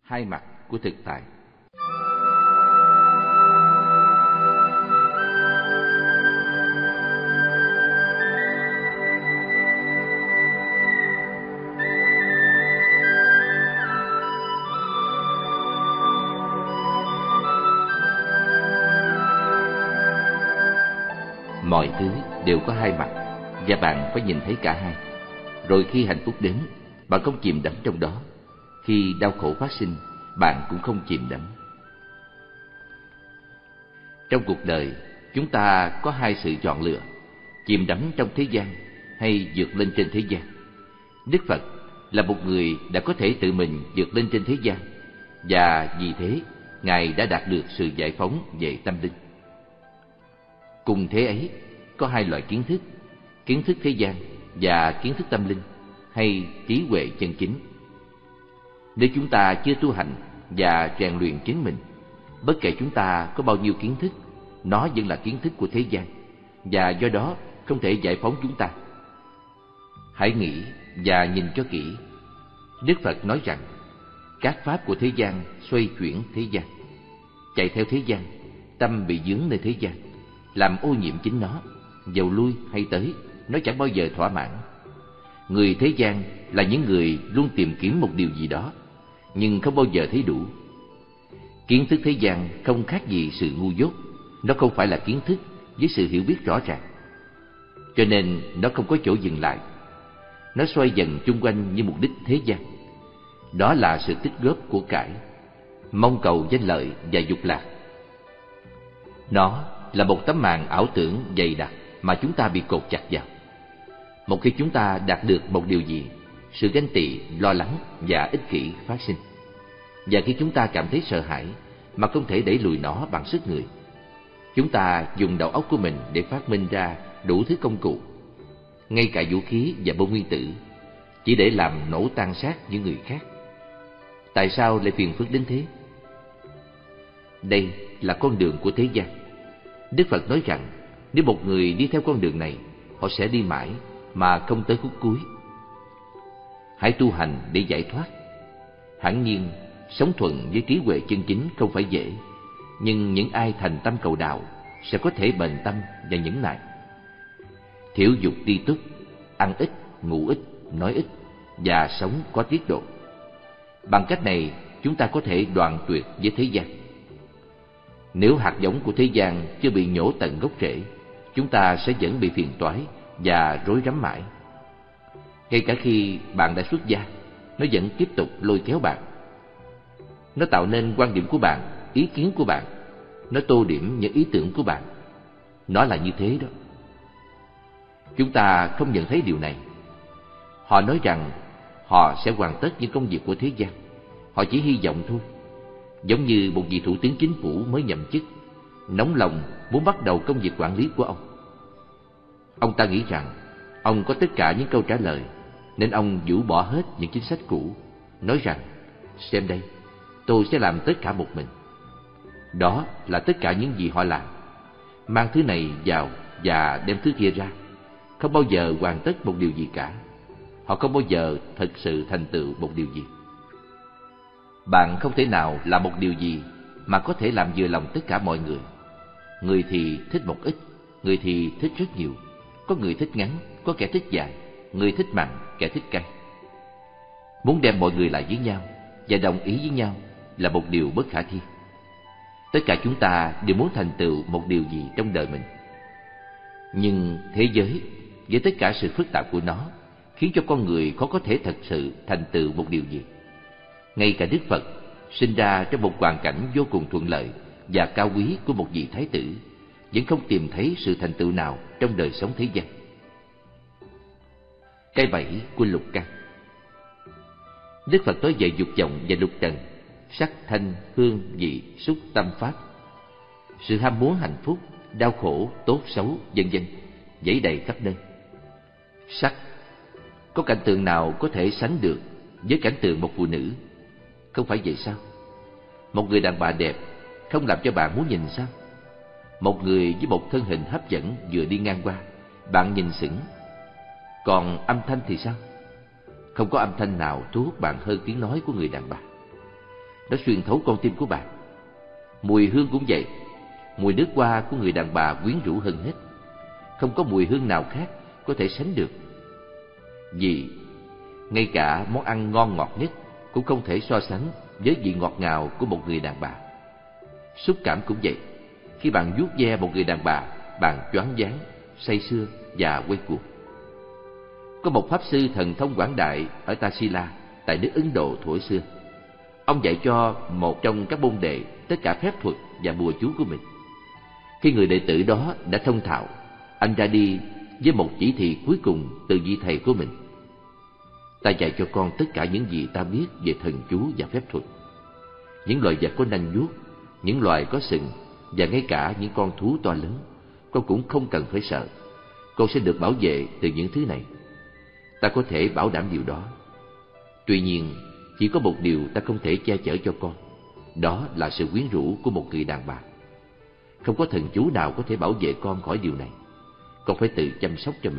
Hai mặt của thực tại. Mọi thứ đều có hai mặt, và bạn phải nhìn thấy cả hai. Rồi khi hạnh phúc đến, bạn không chìm đắm trong đó. Khi đau khổ phát sinh, bạn cũng không chìm đắm. Trong cuộc đời, chúng ta có hai sự chọn lựa: chìm đắm trong thế gian hay vượt lên trên thế gian. Đức Phật là một người đã có thể tự mình vượt lên trên thế gian, và vì thế Ngài đã đạt được sự giải phóng về tâm linh. Cùng thế ấy, có hai loại kiến thức thế gian và kiến thức tâm linh, hay trí huệ chân chính. Nếu chúng ta chưa tu hành và rèn luyện chính mình, bất kể chúng ta có bao nhiêu kiến thức, nó vẫn là kiến thức của thế gian, và do đó không thể giải phóng chúng ta. Hãy nghĩ và nhìn cho kỹ. Đức Phật nói rằng các pháp của thế gian xoay chuyển thế gian. Chạy theo thế gian, tâm bị dướng nơi thế gian, làm ô nhiễm chính nó. Dầu lui hay tới, nó chẳng bao giờ thỏa mãn. Người thế gian là những người luôn tìm kiếm một điều gì đó, nhưng không bao giờ thấy đủ. Kiến thức thế gian không khác gì sự ngu dốt. Nó không phải là kiến thức với sự hiểu biết rõ ràng, cho nên nó không có chỗ dừng lại. Nó xoay dần chung quanh như mục đích thế gian. Đó là sự tích góp của cải, mong cầu danh lợi và dục lạc. Nó là một tấm màn ảo tưởng dày đặc mà chúng ta bị cột chặt vào. Một khi chúng ta đạt được một điều gì, sự ganh tị, lo lắng và ích kỷ phát sinh. Và khi chúng ta cảm thấy sợ hãi mà không thể đẩy lùi nó bằng sức người, chúng ta dùng đầu óc của mình để phát minh ra đủ thứ công cụ, ngay cả vũ khí và bom nguyên tử, chỉ để làm nổ tan xác những người khác. Tại sao lại phiền phức đến thế? Đây là con đường của thế gian. Đức Phật nói rằng nếu một người đi theo con đường này, họ sẽ đi mãi mà không tới khúc cuối. Hãy tu hành để giải thoát. Hẳn nhiên, sống thuận với trí huệ chân chính không phải dễ, nhưng những ai thành tâm cầu đạo sẽ có thể bền tâm và nhẫn nại. Thiểu dục tri túc, ăn ít, ngủ ít, nói ít và sống có tiết độ. Bằng cách này, chúng ta có thể đoạn tuyệt với thế gian. Nếu hạt giống của thế gian chưa bị nhổ tận gốc rễ, chúng ta sẽ vẫn bị phiền toái và rối rắm mãi. Ngay cả khi bạn đã xuất gia, nó vẫn tiếp tục lôi kéo bạn. Nó tạo nên quan điểm của bạn, ý kiến của bạn. Nó tô điểm những ý tưởng của bạn. Nó là như thế đó. Chúng ta không nhận thấy điều này. Họ nói rằng họ sẽ hoàn tất những công việc của thế gian. Họ chỉ hy vọng thôi. Giống như một vị thủ tướng chính phủ mới nhậm chức, nóng lòng muốn bắt đầu công việc quản lý của ông. Ông ta nghĩ rằng ông có tất cả những câu trả lời, nên ông rũ bỏ hết những chính sách cũ, nói rằng: xem đây, tôi sẽ làm tất cả một mình. Đó là tất cả những gì họ làm. Mang thứ này vào và đem thứ kia ra, không bao giờ hoàn tất một điều gì cả. Họ không bao giờ thực sự thành tựu một điều gì. Bạn không thể nào làm một điều gì mà có thể làm vừa lòng tất cả mọi người. Người thì thích một ít, người thì thích rất nhiều. Có người thích ngắn, có kẻ thích dài, người thích mặn, kẻ thích cay. Muốn đem mọi người lại với nhau và đồng ý với nhau là một điều bất khả thi. Tất cả chúng ta đều muốn thành tựu một điều gì trong đời mình. Nhưng thế giới, với tất cả sự phức tạp của nó, khiến cho con người khó có thể thật sự thành tựu một điều gì. Ngay cả Đức Phật, sinh ra trong một hoàn cảnh vô cùng thuận lợi và cao quý của một vị thái tử, vẫn không tìm thấy sự thành tựu nào trong đời sống thế gian. Cái bẫy của lục căn. Đức Phật nói về dục vọng và lục trần, sắc, thanh, hương, vị, xúc, tâm, pháp. Sự ham muốn hạnh phúc, đau khổ, tốt, xấu, vân vân, dẫy đầy khắp nơi. Sắc, có cảnh tượng nào có thể sánh được với cảnh tượng một phụ nữ? Không phải vậy sao? Một người đàn bà đẹp không làm cho bạn muốn nhìn sao? Một người với một thân hình hấp dẫn vừa đi ngang qua, bạn nhìn sững. Còn âm thanh thì sao? Không có âm thanh nào thu hút bạn hơn tiếng nói của người đàn bà. Nó xuyên thấu con tim của bạn. Mùi hương cũng vậy. Mùi nước hoa của người đàn bà quyến rũ hơn hết. Không có mùi hương nào khác có thể sánh được. Vì ngay cả món ăn ngon ngọt nhất cũng không thể so sánh với vị ngọt ngào của một người đàn bà. Xúc cảm cũng vậy. Khi bạn vuốt ve một người đàn bà, bạn choáng váng, say sưa và quay cuồng. Có một pháp sư thần thông quảng đại ở Taxila, tại nước Ấn Độ thuở xưa. Ông dạy cho một trong các môn đệ tất cả phép thuật và bùa chú của mình. Khi người đệ tử đó đã thông thạo, anh ra đi với một chỉ thị cuối cùng từ vị thầy của mình: ta dạy cho con tất cả những gì ta biết về thần chú và phép thuật. Những loài vật có nanh vuốt, những loài có sừng, và ngay cả những con thú to lớn, con cũng không cần phải sợ. Con sẽ được bảo vệ từ những thứ này. Ta có thể bảo đảm điều đó. Tuy nhiên, chỉ có một điều ta không thể che chở cho con. Đó là sự quyến rũ của một người đàn bà. Không có thần chú nào có thể bảo vệ con khỏi điều này. Con phải tự chăm sóc cho mình.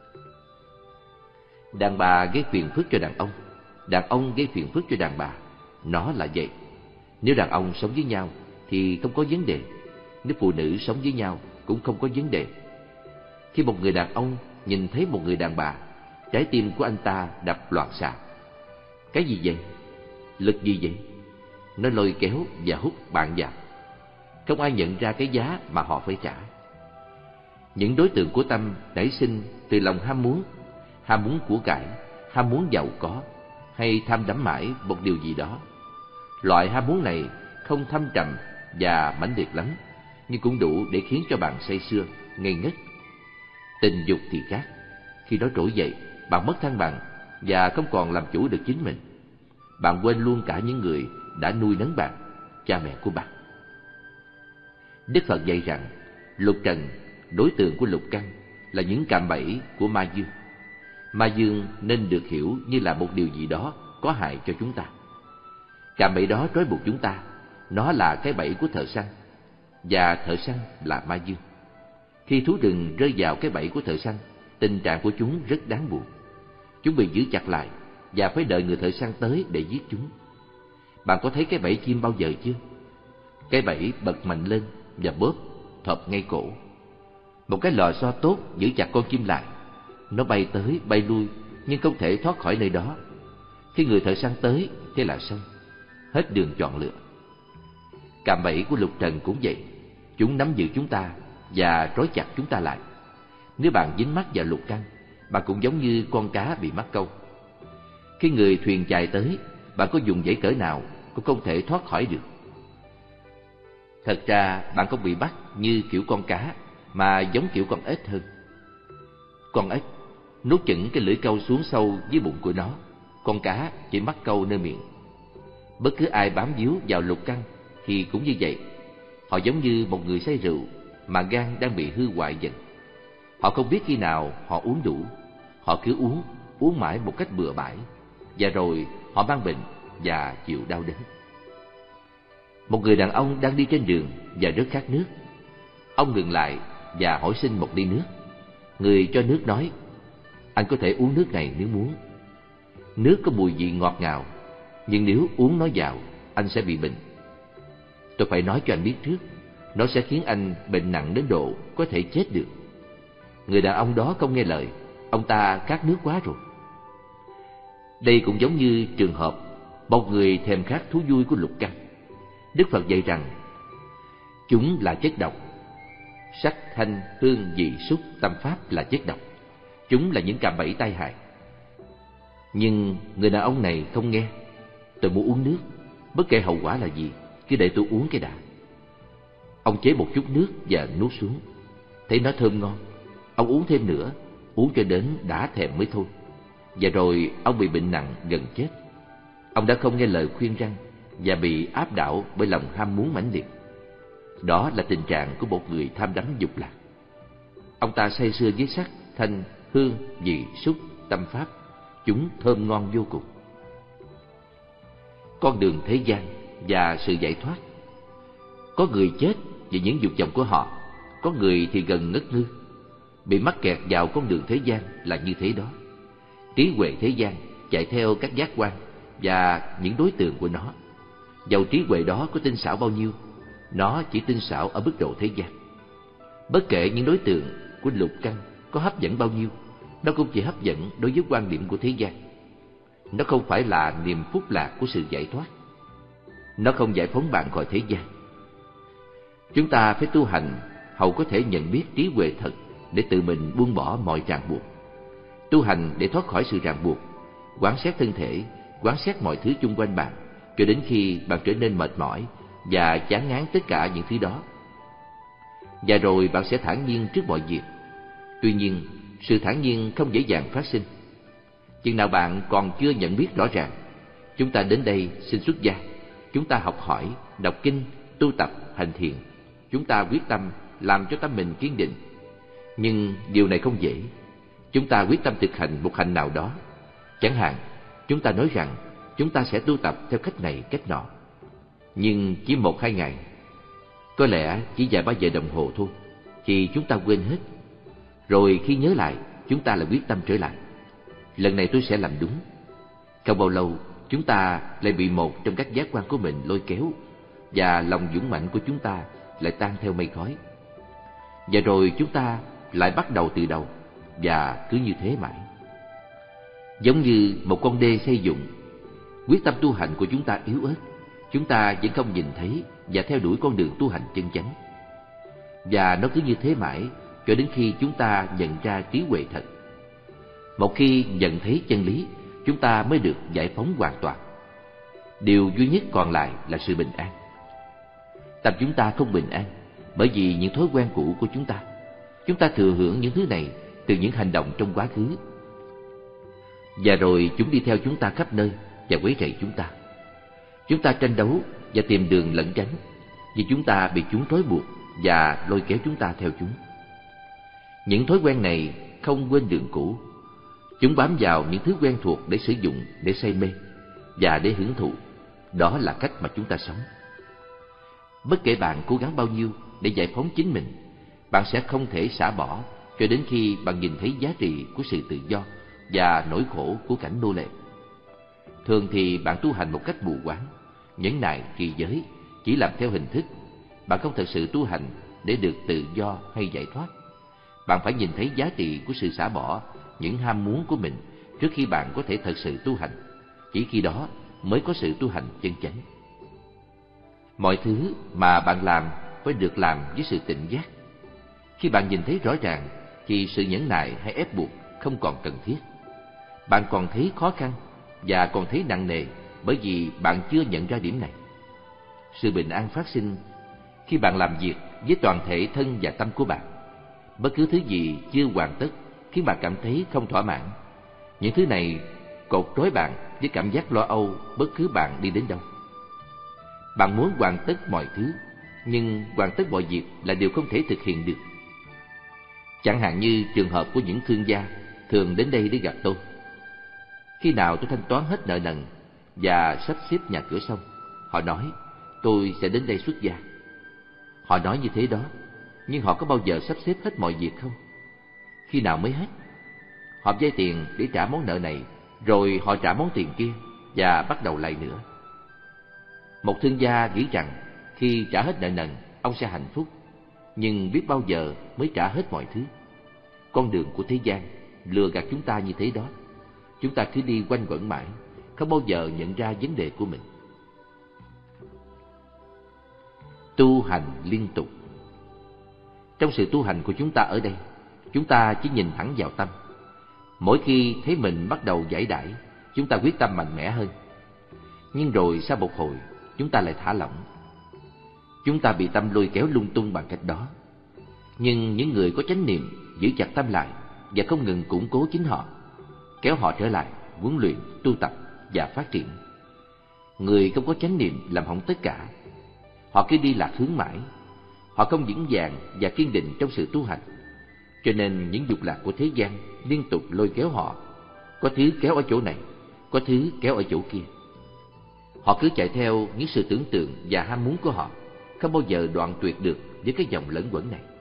Đàn bà gây phiền phức cho đàn ông gây phiền phức cho đàn bà. Nó là vậy. Nếu đàn ông sống với nhau thì không có vấn đề. Nếu phụ nữ sống với nhau cũng không có vấn đề. Khi một người đàn ông nhìn thấy một người đàn bà, trái tim của anh ta đập loạn xạ. Cái gì vậy? Lực gì vậy? Nó lôi kéo và hút bạn vào. Không ai nhận ra cái giá mà họ phải trả. Những đối tượng của tâm nảy sinh từ lòng ham muốn của cải, ham muốn giàu có, hay tham đắm mãi một điều gì đó. Loại ham muốn này không thâm trầm và mãnh liệt lắm, nhưng cũng đủ để khiến cho bạn say sưa, ngây ngất. Tình dục thì khác. Khi đó trỗi dậy, bạn mất thăng bằng và không còn làm chủ được chính mình. Bạn quên luôn cả những người đã nuôi nấng bạn, cha mẹ của bạn. Đức Phật dạy rằng lục trần, đối tượng của lục căn, là những cạm bẫy của ma dương. Ma dương nên được hiểu như là một điều gì đó có hại cho chúng ta. Cạm bẫy đó trói buộc chúng ta. Nó là cái bẫy của thợ săn, và thợ săn là ma dương. Khi thú rừng rơi vào cái bẫy của thợ săn, tình trạng của chúng rất đáng buồn. Chúng bị giữ chặt lại và phải đợi người thợ săn tới để giết chúng. Bạn có thấy cái bẫy chim bao giờ chưa? Cái bẫy bật mạnh lên và bóp, thọp ngay cổ. Một cái lò xo tốt giữ chặt con chim lại. Nó bay tới bay lui nhưng không thể thoát khỏi nơi đó. Khi người thợ săn tới, thế là xong, hết đường chọn lựa. Cạm bẫy của lục trần cũng vậy. Chúng nắm giữ chúng ta và trói chặt chúng ta lại. Nếu bạn dính mắc vào lục căn, bạn cũng giống như con cá bị mắc câu. Khi người thuyền chài tới, bạn có dùng dãy cỡ nào cũng không thể thoát khỏi được. Thật ra bạn không bị bắt như kiểu con cá, mà giống kiểu con ếch hơn. Con ếch nuốt chửng cái lưỡi câu xuống sâu dưới bụng của nó. Con cá chỉ mắc câu nơi miệng. Bất cứ ai bám víu vào lục căn thì cũng như vậy. Họ giống như một người say rượu mà gan đang bị hư hoại dần. Họ không biết khi nào họ uống đủ. Họ cứ uống mãi một cách bừa bãi, và rồi họ mang bệnh và chịu đau đớn. Một người đàn ông đang đi trên đường và rất khát nước. Ông ngừng lại và hỏi xin một ly nước. Người cho nước nói: anh có thể uống nước này nếu muốn. Nước có mùi vị ngọt ngào, nhưng nếu uống nó vào, anh sẽ bị bệnh. Tôi phải nói cho anh biết trước, nó sẽ khiến anh bệnh nặng đến độ có thể chết được. Người đàn ông đó không nghe lời, ông ta khát nước quá rồi. Đây cũng giống như trường hợp một người thèm khát thú vui của lục căn. Đức Phật dạy rằng chúng là chất độc. Sắc, thanh, hương, vị, xúc, tâm pháp là chất độc. Chúng là những cạm bẫy tai hại. Nhưng người đàn ông này không nghe. Tôi muốn uống nước, bất kể hậu quả là gì, cứ để tôi uống cái đã. Ông chế một chút nước và nuốt xuống. Thấy nó thơm ngon, ông uống thêm nữa, uống cho đến đã thèm mới thôi. Và rồi ông bị bệnh nặng gần chết. Ông đã không nghe lời khuyên răn và bị áp đảo bởi lòng ham muốn mãnh liệt. Đó là tình trạng của một người tham đắm dục lạc. Ông ta say sưa với sắc, thanh, hương, vị, xúc, tâm pháp. Chúng thơm ngon vô cùng. Con đường thế gian và sự giải thoát. Có người chết vì những dục vọng của họ, có người thì gần ngất ngư. Bị mắc kẹt vào con đường thế gian là như thế đó. Trí huệ thế gian chạy theo các giác quan và những đối tượng của nó. Dầu trí huệ đó có tinh xảo bao nhiêu, nó chỉ tinh xảo ở mức độ thế gian. Bất kể những đối tượng của lục căn có hấp dẫn bao nhiêu, nó cũng chỉ hấp dẫn đối với quan điểm của thế gian. Nó không phải là niềm phúc lạc của sự giải thoát. Nó không giải phóng bạn khỏi thế gian. Chúng ta phải tu hành hầu có thể nhận biết trí huệ thật để tự mình buông bỏ mọi ràng buộc. Tu hành để thoát khỏi sự ràng buộc, quán xét thân thể, quán xét mọi thứ chung quanh bạn, cho đến khi bạn trở nên mệt mỏi và chán ngán tất cả những thứ đó. Và rồi bạn sẽ thản nhiên trước mọi việc. Tuy nhiên, sự thản nhiên không dễ dàng phát sinh. Chừng nào bạn còn chưa nhận biết rõ ràng, chúng ta đến đây xin xuất gia. Chúng ta học hỏi, đọc kinh, tu tập, hành thiền. Chúng ta quyết tâm làm cho tâm mình kiên định. Nhưng điều này không dễ. Chúng ta quyết tâm thực hành một hành nào đó. Chẳng hạn, chúng ta nói rằng chúng ta sẽ tu tập theo cách này, cách nọ. Nhưng chỉ 1-2 ngày, có lẽ chỉ vài ba giờ đồng hồ thôi, thì chúng ta quên hết. Rồi khi nhớ lại, chúng ta lại quyết tâm trở lại. Lần này tôi sẽ làm đúng. Không bao lâu, chúng ta lại bị một trong các giác quan của mình lôi kéo, và lòng dũng mãnh của chúng ta lại tan theo mây khói. Và rồi chúng ta lại bắt đầu từ đầu, và cứ như thế mãi. Giống như một con đê xây dựng, quyết tâm tu hành của chúng ta yếu ớt. Chúng ta vẫn không nhìn thấy và theo đuổi con đường tu hành chân chánh. Và nó cứ như thế mãi cho đến khi chúng ta nhận ra trí huệ thật. Một khi nhận thấy chân lý, chúng ta mới được giải phóng hoàn toàn. Điều duy nhất còn lại là sự bình an. Tâm chúng ta không bình an bởi vì những thói quen cũ của chúng ta. Chúng ta thừa hưởng những thứ này từ những hành động trong quá khứ, và rồi chúng đi theo chúng ta khắp nơi và quấy rầy chúng ta. Chúng ta tranh đấu và tìm đường lẩn tránh, vì chúng ta bị chúng trói buộc và lôi kéo chúng ta theo chúng. Những thói quen này không quên đường cũ. Chúng bám vào những thứ quen thuộc để sử dụng, để say mê và để hưởng thụ. Đó là cách mà chúng ta sống. Bất kể bạn cố gắng bao nhiêu để giải phóng chính mình, bạn sẽ không thể xả bỏ cho đến khi bạn nhìn thấy giá trị của sự tự do và nỗi khổ của cảnh nô lệ. Thường thì bạn tu hành một cách mù quáng, nhẫn nại trì giới, chỉ làm theo hình thức. Bạn không thật sự tu hành để được tự do hay giải thoát. Bạn phải nhìn thấy giá trị của sự xả bỏ những ham muốn của mình trước khi bạn có thể thật sự tu hành. Chỉ khi đó mới có sự tu hành chân chánh. Mọi thứ mà bạn làm phải được làm với sự tỉnh giác. Khi bạn nhìn thấy rõ ràng thì sự nhẫn nại hay ép buộc không còn cần thiết. Bạn còn thấy khó khăn và còn thấy nặng nề bởi vì bạn chưa nhận ra điểm này. Sự bình an phát sinh khi bạn làm việc với toàn thể thân và tâm của bạn. Bất cứ thứ gì chưa hoàn tất khiến bạn cảm thấy không thỏa mãn. Những thứ này cột trói bạn với cảm giác lo âu bất cứ bạn đi đến đâu. Bạn muốn hoàn tất mọi thứ, nhưng hoàn tất mọi việc là điều không thể thực hiện được. Chẳng hạn như trường hợp của những thương gia thường đến đây để gặp tôi. Khi nào tôi thanh toán hết nợ nần và sắp xếp nhà cửa xong, họ nói tôi sẽ đến đây xuất gia. Họ nói như thế đó, nhưng họ có bao giờ sắp xếp hết mọi việc không? Khi nào mới hết? Họ vay tiền để trả món nợ này, rồi họ trả món tiền kia và bắt đầu lại nữa. Một thương gia nghĩ rằng khi trả hết nợ nần, ông sẽ hạnh phúc, nhưng biết bao giờ mới trả hết mọi thứ. Con đường của thế gian lừa gạt chúng ta như thế đó. Chúng ta cứ đi quanh quẩn mãi, không bao giờ nhận ra vấn đề của mình. Tu hành liên tục. Trong sự tu hành của chúng ta ở đây, chúng ta chỉ nhìn thẳng vào tâm. Mỗi khi thấy mình bắt đầu giải đãi, chúng ta quyết tâm mạnh mẽ hơn. Nhưng rồi sau một hồi, chúng ta lại thả lỏng. Chúng ta bị tâm lôi kéo lung tung bằng cách đó. Nhưng những người có chánh niệm giữ chặt tâm lại và không ngừng củng cố chính họ, kéo họ trở lại, huấn luyện, tu tập và phát triển. Người không có chánh niệm làm hỏng tất cả. Họ cứ đi lạc hướng mãi. Họ không vững vàng và kiên định trong sự tu hành. Cho nên những dục lạc của thế gian liên tục lôi kéo họ. Có thứ kéo ở chỗ này, có thứ kéo ở chỗ kia. Họ cứ chạy theo những sự tưởng tượng và ham muốn của họ, không bao giờ đoạn tuyệt được với cái dòng lẫn quẩn này.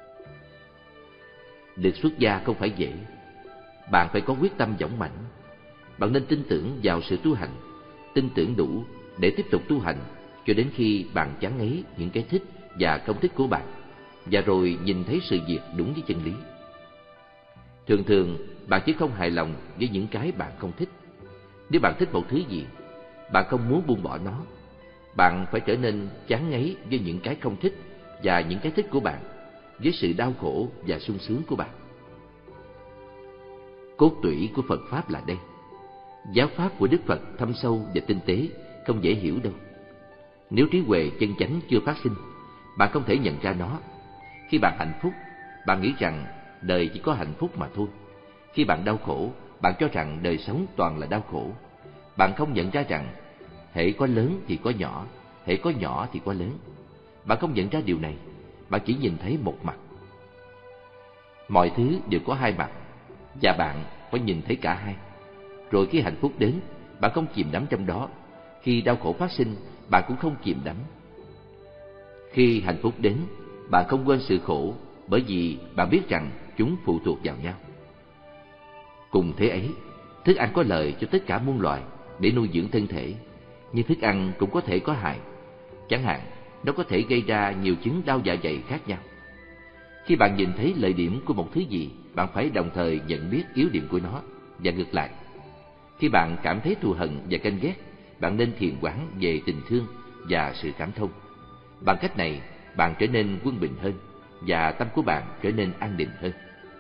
Được xuất gia không phải dễ. Bạn phải có quyết tâm dũng mãnh. Bạn nên tin tưởng vào sự tu hành, tin tưởng đủ để tiếp tục tu hành cho đến khi bạn chán ngấy những cái thích và không thích của bạn, và rồi nhìn thấy sự việc đúng với chân lý. Thường thường, bạn chỉ không hài lòng với những cái bạn không thích. Nếu bạn thích một thứ gì, bạn không muốn buông bỏ nó. Bạn phải trở nên chán ngấy với những cái không thích và những cái thích của bạn, với sự đau khổ và sung sướng của bạn. Cốt tủy của Phật Pháp là đây. Giáo pháp của Đức Phật thâm sâu và tinh tế, không dễ hiểu đâu. Nếu trí huệ chân chánh chưa phát sinh, bạn không thể nhận ra nó. Khi bạn hạnh phúc, bạn nghĩ rằng đời chỉ có hạnh phúc mà thôi. Khi bạn đau khổ, bạn cho rằng đời sống toàn là đau khổ. Bạn không nhận ra rằng hễ có lớn thì có nhỏ, hễ có nhỏ thì có lớn. Bạn không nhận ra điều này, bạn chỉ nhìn thấy một mặt. Mọi thứ đều có hai mặt, và bạn phải nhìn thấy cả hai. Rồi khi hạnh phúc đến, bạn không chìm đắm trong đó. Khi đau khổ phát sinh, bạn cũng không chìm đắm. Khi hạnh phúc đến, bạn không quên sự khổ, bởi vì bạn biết rằng chúng phụ thuộc vào nhau. Cùng thế ấy, thức ăn có lợi cho tất cả muôn loài để nuôi dưỡng thân thể, nhưng thức ăn cũng có thể có hại. Chẳng hạn, nó có thể gây ra nhiều chứng đau dạ dày khác nhau. Khi bạn nhìn thấy lợi điểm của một thứ gì, bạn phải đồng thời nhận biết yếu điểm của nó, và ngược lại. Khi bạn cảm thấy thù hận và ganh ghét, bạn nên thiền quán về tình thương và sự cảm thông. Bằng cách này, bạn trở nên quân bình hơn, và tâm của bạn trở nên an định hơn.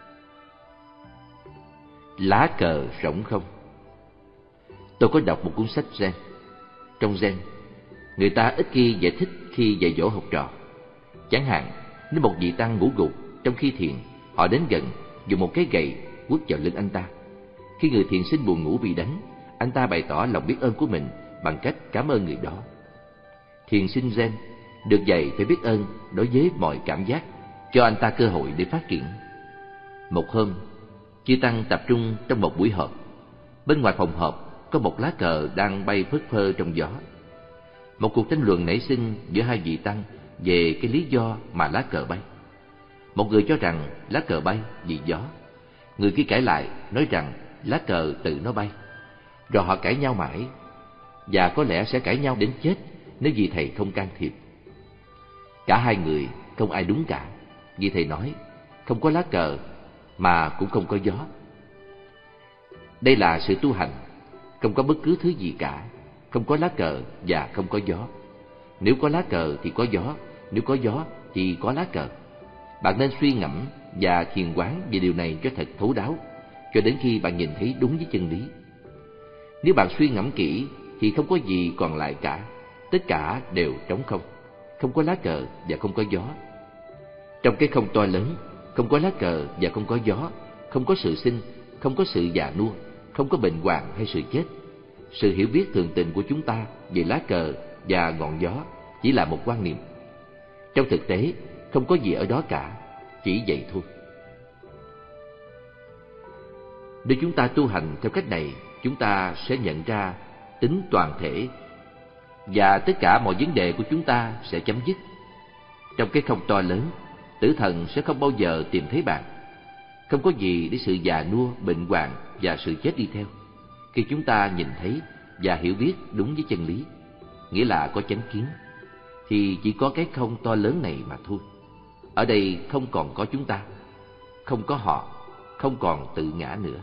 Lá cờ rỗng không. Tôi có đọc một cuốn sách Zen. Trong Zen, người ta ít khi giải thích khi dạy dỗ học trò. Chẳng hạn, nếu một vị tăng ngủ gục trong khi thiền, họ đến gần, dùng một cái gậy quất vào lưng anh ta. Khi người thiền sinh buồn ngủ bị đánh, anh ta bày tỏ lòng biết ơn của mình bằng cách cảm ơn người đó. Thiền sinh Zen được dạy phải biết ơn đối với mọi cảm giác, cho anh ta cơ hội để phát triển. Một hôm, chư tăng tập trung trong một buổi họp. Bên ngoài phòng họp có một lá cờ đang bay phất phơ trong gió. Một cuộc tranh luận nảy sinh giữa hai vị tăng về cái lý do mà lá cờ bay. Một người cho rằng lá cờ bay vì gió. Người kia cãi lại, nói rằng lá cờ tự nó bay. Rồi họ cãi nhau mãi, và có lẽ sẽ cãi nhau đến chết nếu vì thầy không can thiệp. Cả hai người không ai đúng cả, vì thầy nói không có lá cờ mà cũng không có gió. Đây là sự tu hành, không có bất cứ thứ gì cả, không có lá cờ và không có gió. Nếu có lá cờ thì có gió, nếu có gió thì có lá cờ. Bạn nên suy ngẫm và thiền quán về điều này cho thật thấu đáo, cho đến khi bạn nhìn thấy đúng với chân lý. Nếu bạn suy ngẫm kỹ thì không có gì còn lại cả, tất cả đều trống không, không có lá cờ và không có gió. Trong cái không to lớn, không có lá cờ và không có gió, không có sự sinh, không có sự già nua, không có bệnh hoạn hay sự chết. Sự hiểu biết thường tình của chúng ta về lá cờ và ngọn gió chỉ là một quan niệm. Trong thực tế, không có gì ở đó cả, chỉ vậy thôi. Nếu chúng ta tu hành theo cách này, chúng ta sẽ nhận ra tính toàn thể, và tất cả mọi vấn đề của chúng ta sẽ chấm dứt. Trong cái không to lớn, tử thần sẽ không bao giờ tìm thấy bạn. Không có gì để sự già nua, bệnh hoạn và sự chết đi theo. Khi chúng ta nhìn thấy và hiểu biết đúng với chân lý, nghĩa là có chánh kiến, thì chỉ có cái không to lớn này mà thôi. Ở đây không còn có chúng ta, không có họ, không còn tự ngã nữa.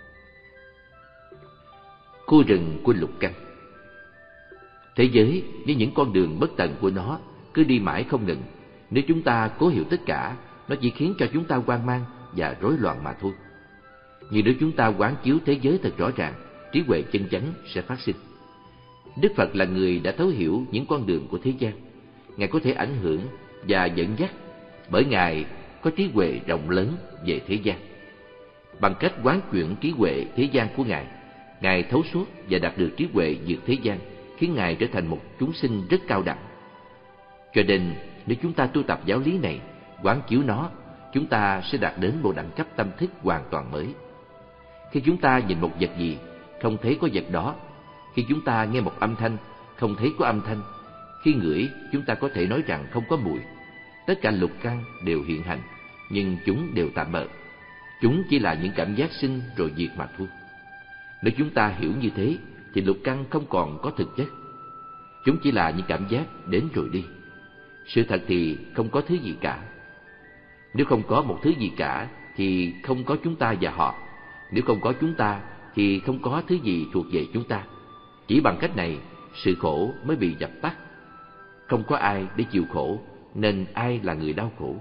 Khu rừng của lục căn. Thế giới với những con đường bất tận của nó cứ đi mãi không ngừng. Nếu chúng ta cố hiểu tất cả, nó chỉ khiến cho chúng ta hoang mang và rối loạn mà thôi. Nhưng nếu chúng ta quán chiếu thế giới thật rõ ràng, trí huệ chân chánh sẽ phát sinh. Đức Phật là người đã thấu hiểu những con đường của thế gian. Ngài có thể ảnh hưởng và dẫn dắt, bởi Ngài có trí huệ rộng lớn về thế gian. Bằng cách quán chuyển trí huệ thế gian của Ngài, Ngài thấu suốt và đạt được trí huệ vượt thế gian, khiến Ngài trở thành một chúng sinh rất cao đẳng. Cho nên, nếu chúng ta tu tập giáo lý này, quán chiếu nó, chúng ta sẽ đạt đến một đẳng cấp tâm thức hoàn toàn mới. Khi chúng ta nhìn một vật gì, không thấy có vật đó. Khi chúng ta nghe một âm thanh, không thấy có âm thanh. Khi ngửi, chúng ta có thể nói rằng không có mùi. Tất cả lục căn đều hiện hành, nhưng chúng đều tạm bợ. Chúng chỉ là những cảm giác sinh rồi diệt mà thôi. Nếu chúng ta hiểu như thế, thì lục căn không còn có thực chất. Chúng chỉ là những cảm giác đến rồi đi. Sự thật thì không có thứ gì cả. Nếu không có một thứ gì cả thì không có chúng ta và họ. Nếu không có chúng ta thì không có thứ gì thuộc về chúng ta. Chỉ bằng cách này, sự khổ mới bị dập tắt. Không có ai để chịu khổ, nên ai là người đau khổ?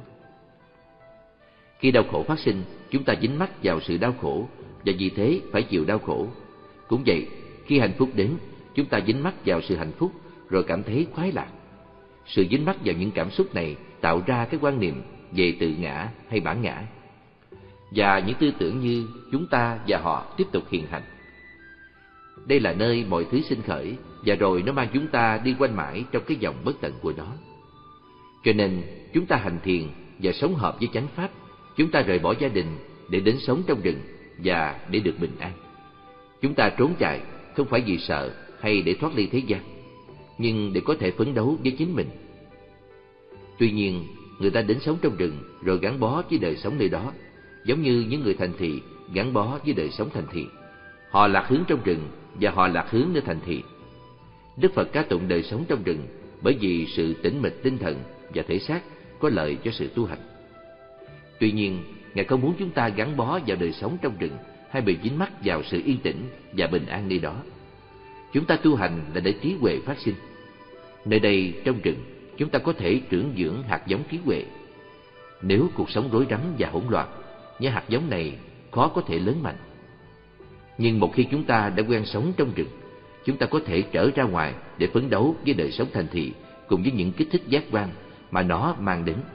Khi đau khổ phát sinh, chúng ta dính mắc vào sự đau khổ và vì thế phải chịu đau khổ. Cũng vậy, khi hạnh phúc đến, chúng ta dính mắc vào sự hạnh phúc rồi cảm thấy khoái lạc. Sự dính mắc vào những cảm xúc này tạo ra cái quan niệm về tự ngã hay bản ngã, và những tư tưởng như chúng ta và họ tiếp tục hiện hành. Đây là nơi mọi thứ sinh khởi, và rồi nó mang chúng ta đi quanh mãi trong cái vòng bất tận của nó. Cho nên chúng ta hành thiền và sống hợp với chánh pháp. Chúng ta rời bỏ gia đình để đến sống trong rừng và để được bình an. Chúng ta trốn chạy không phải vì sợ hay để thoát ly thế gian, nhưng để có thể phấn đấu với chính mình. Tuy nhiên, người ta đến sống trong rừng rồi gắn bó với đời sống nơi đó, giống như những người thành thị gắn bó với đời sống thành thị. Họ lạc hướng trong rừng và họ lạc hướng nơi thành thị. Đức Phật ca tụng đời sống trong rừng bởi vì sự tĩnh mịch tinh thần và thể xác có lợi cho sự tu hành. Tuy nhiên, Ngài không muốn chúng ta gắn bó vào đời sống trong rừng hay bị dính mắc vào sự yên tĩnh và bình an nơi đó. Chúng ta tu hành là để trí huệ phát sinh. Nơi đây, trong rừng, chúng ta có thể trưởng dưỡng hạt giống trí huệ. Nếu cuộc sống rối rắm và hỗn loạn, những hạt giống này khó có thể lớn mạnh. Nhưng một khi chúng ta đã quen sống trong rừng, chúng ta có thể trở ra ngoài để phấn đấu với đời sống thành thị cùng với những kích thích giác quan mà nó mang đến.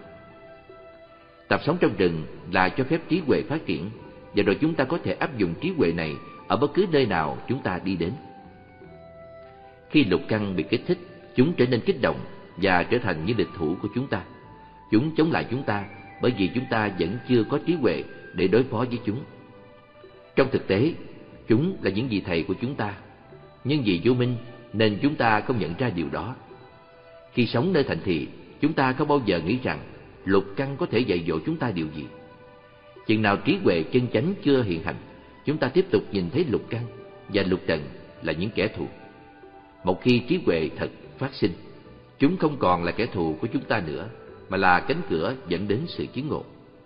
Tập sống trong rừng là cho phép trí huệ phát triển, và rồi chúng ta có thể áp dụng trí huệ này ở bất cứ nơi nào chúng ta đi đến. Khi lục căn bị kích thích, chúng trở nên kích động và trở thành những địch thủ của chúng ta. Chúng chống lại chúng ta bởi vì chúng ta vẫn chưa có trí huệ để đối phó với chúng. Trong thực tế, chúng là những vị thầy của chúng ta, nhưng vì vô minh nên chúng ta không nhận ra điều đó. Khi sống nơi thành thị, chúng ta không bao giờ nghĩ rằng lục căn có thể dạy dỗ chúng ta điều gì. Chừng nào trí huệ chân chánh chưa hiện hành, chúng ta tiếp tục nhìn thấy lục căn và lục trần là những kẻ thù. Một khi trí huệ thật phát sinh, chúng không còn là kẻ thù của chúng ta nữa, mà là cánh cửa dẫn đến sự chứng ngộ.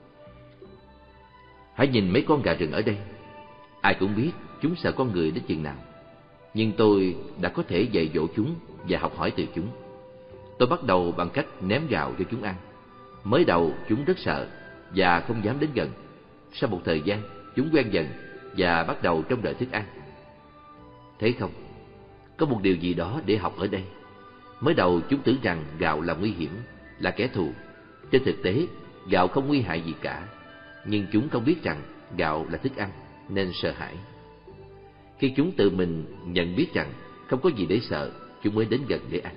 Hãy nhìn mấy con gà rừng ở đây. Ai cũng biết chúng sợ con người đến chừng nào, nhưng tôi đã có thể dạy dỗ chúng và học hỏi từ chúng. Tôi bắt đầu bằng cách ném gạo cho chúng ăn. Mới đầu chúng rất sợ và không dám đến gần. Sau một thời gian, chúng quen dần và bắt đầu trông đợi thức ăn. Thấy không? Có một điều gì đó để học ở đây. Mới đầu chúng tưởng rằng gạo là nguy hiểm, là kẻ thù. Trên thực tế, gạo không nguy hại gì cả, nhưng chúng không biết rằng gạo là thức ăn nên sợ hãi. Khi chúng tự mình nhận biết rằng không có gì để sợ, chúng mới đến gần để ăn.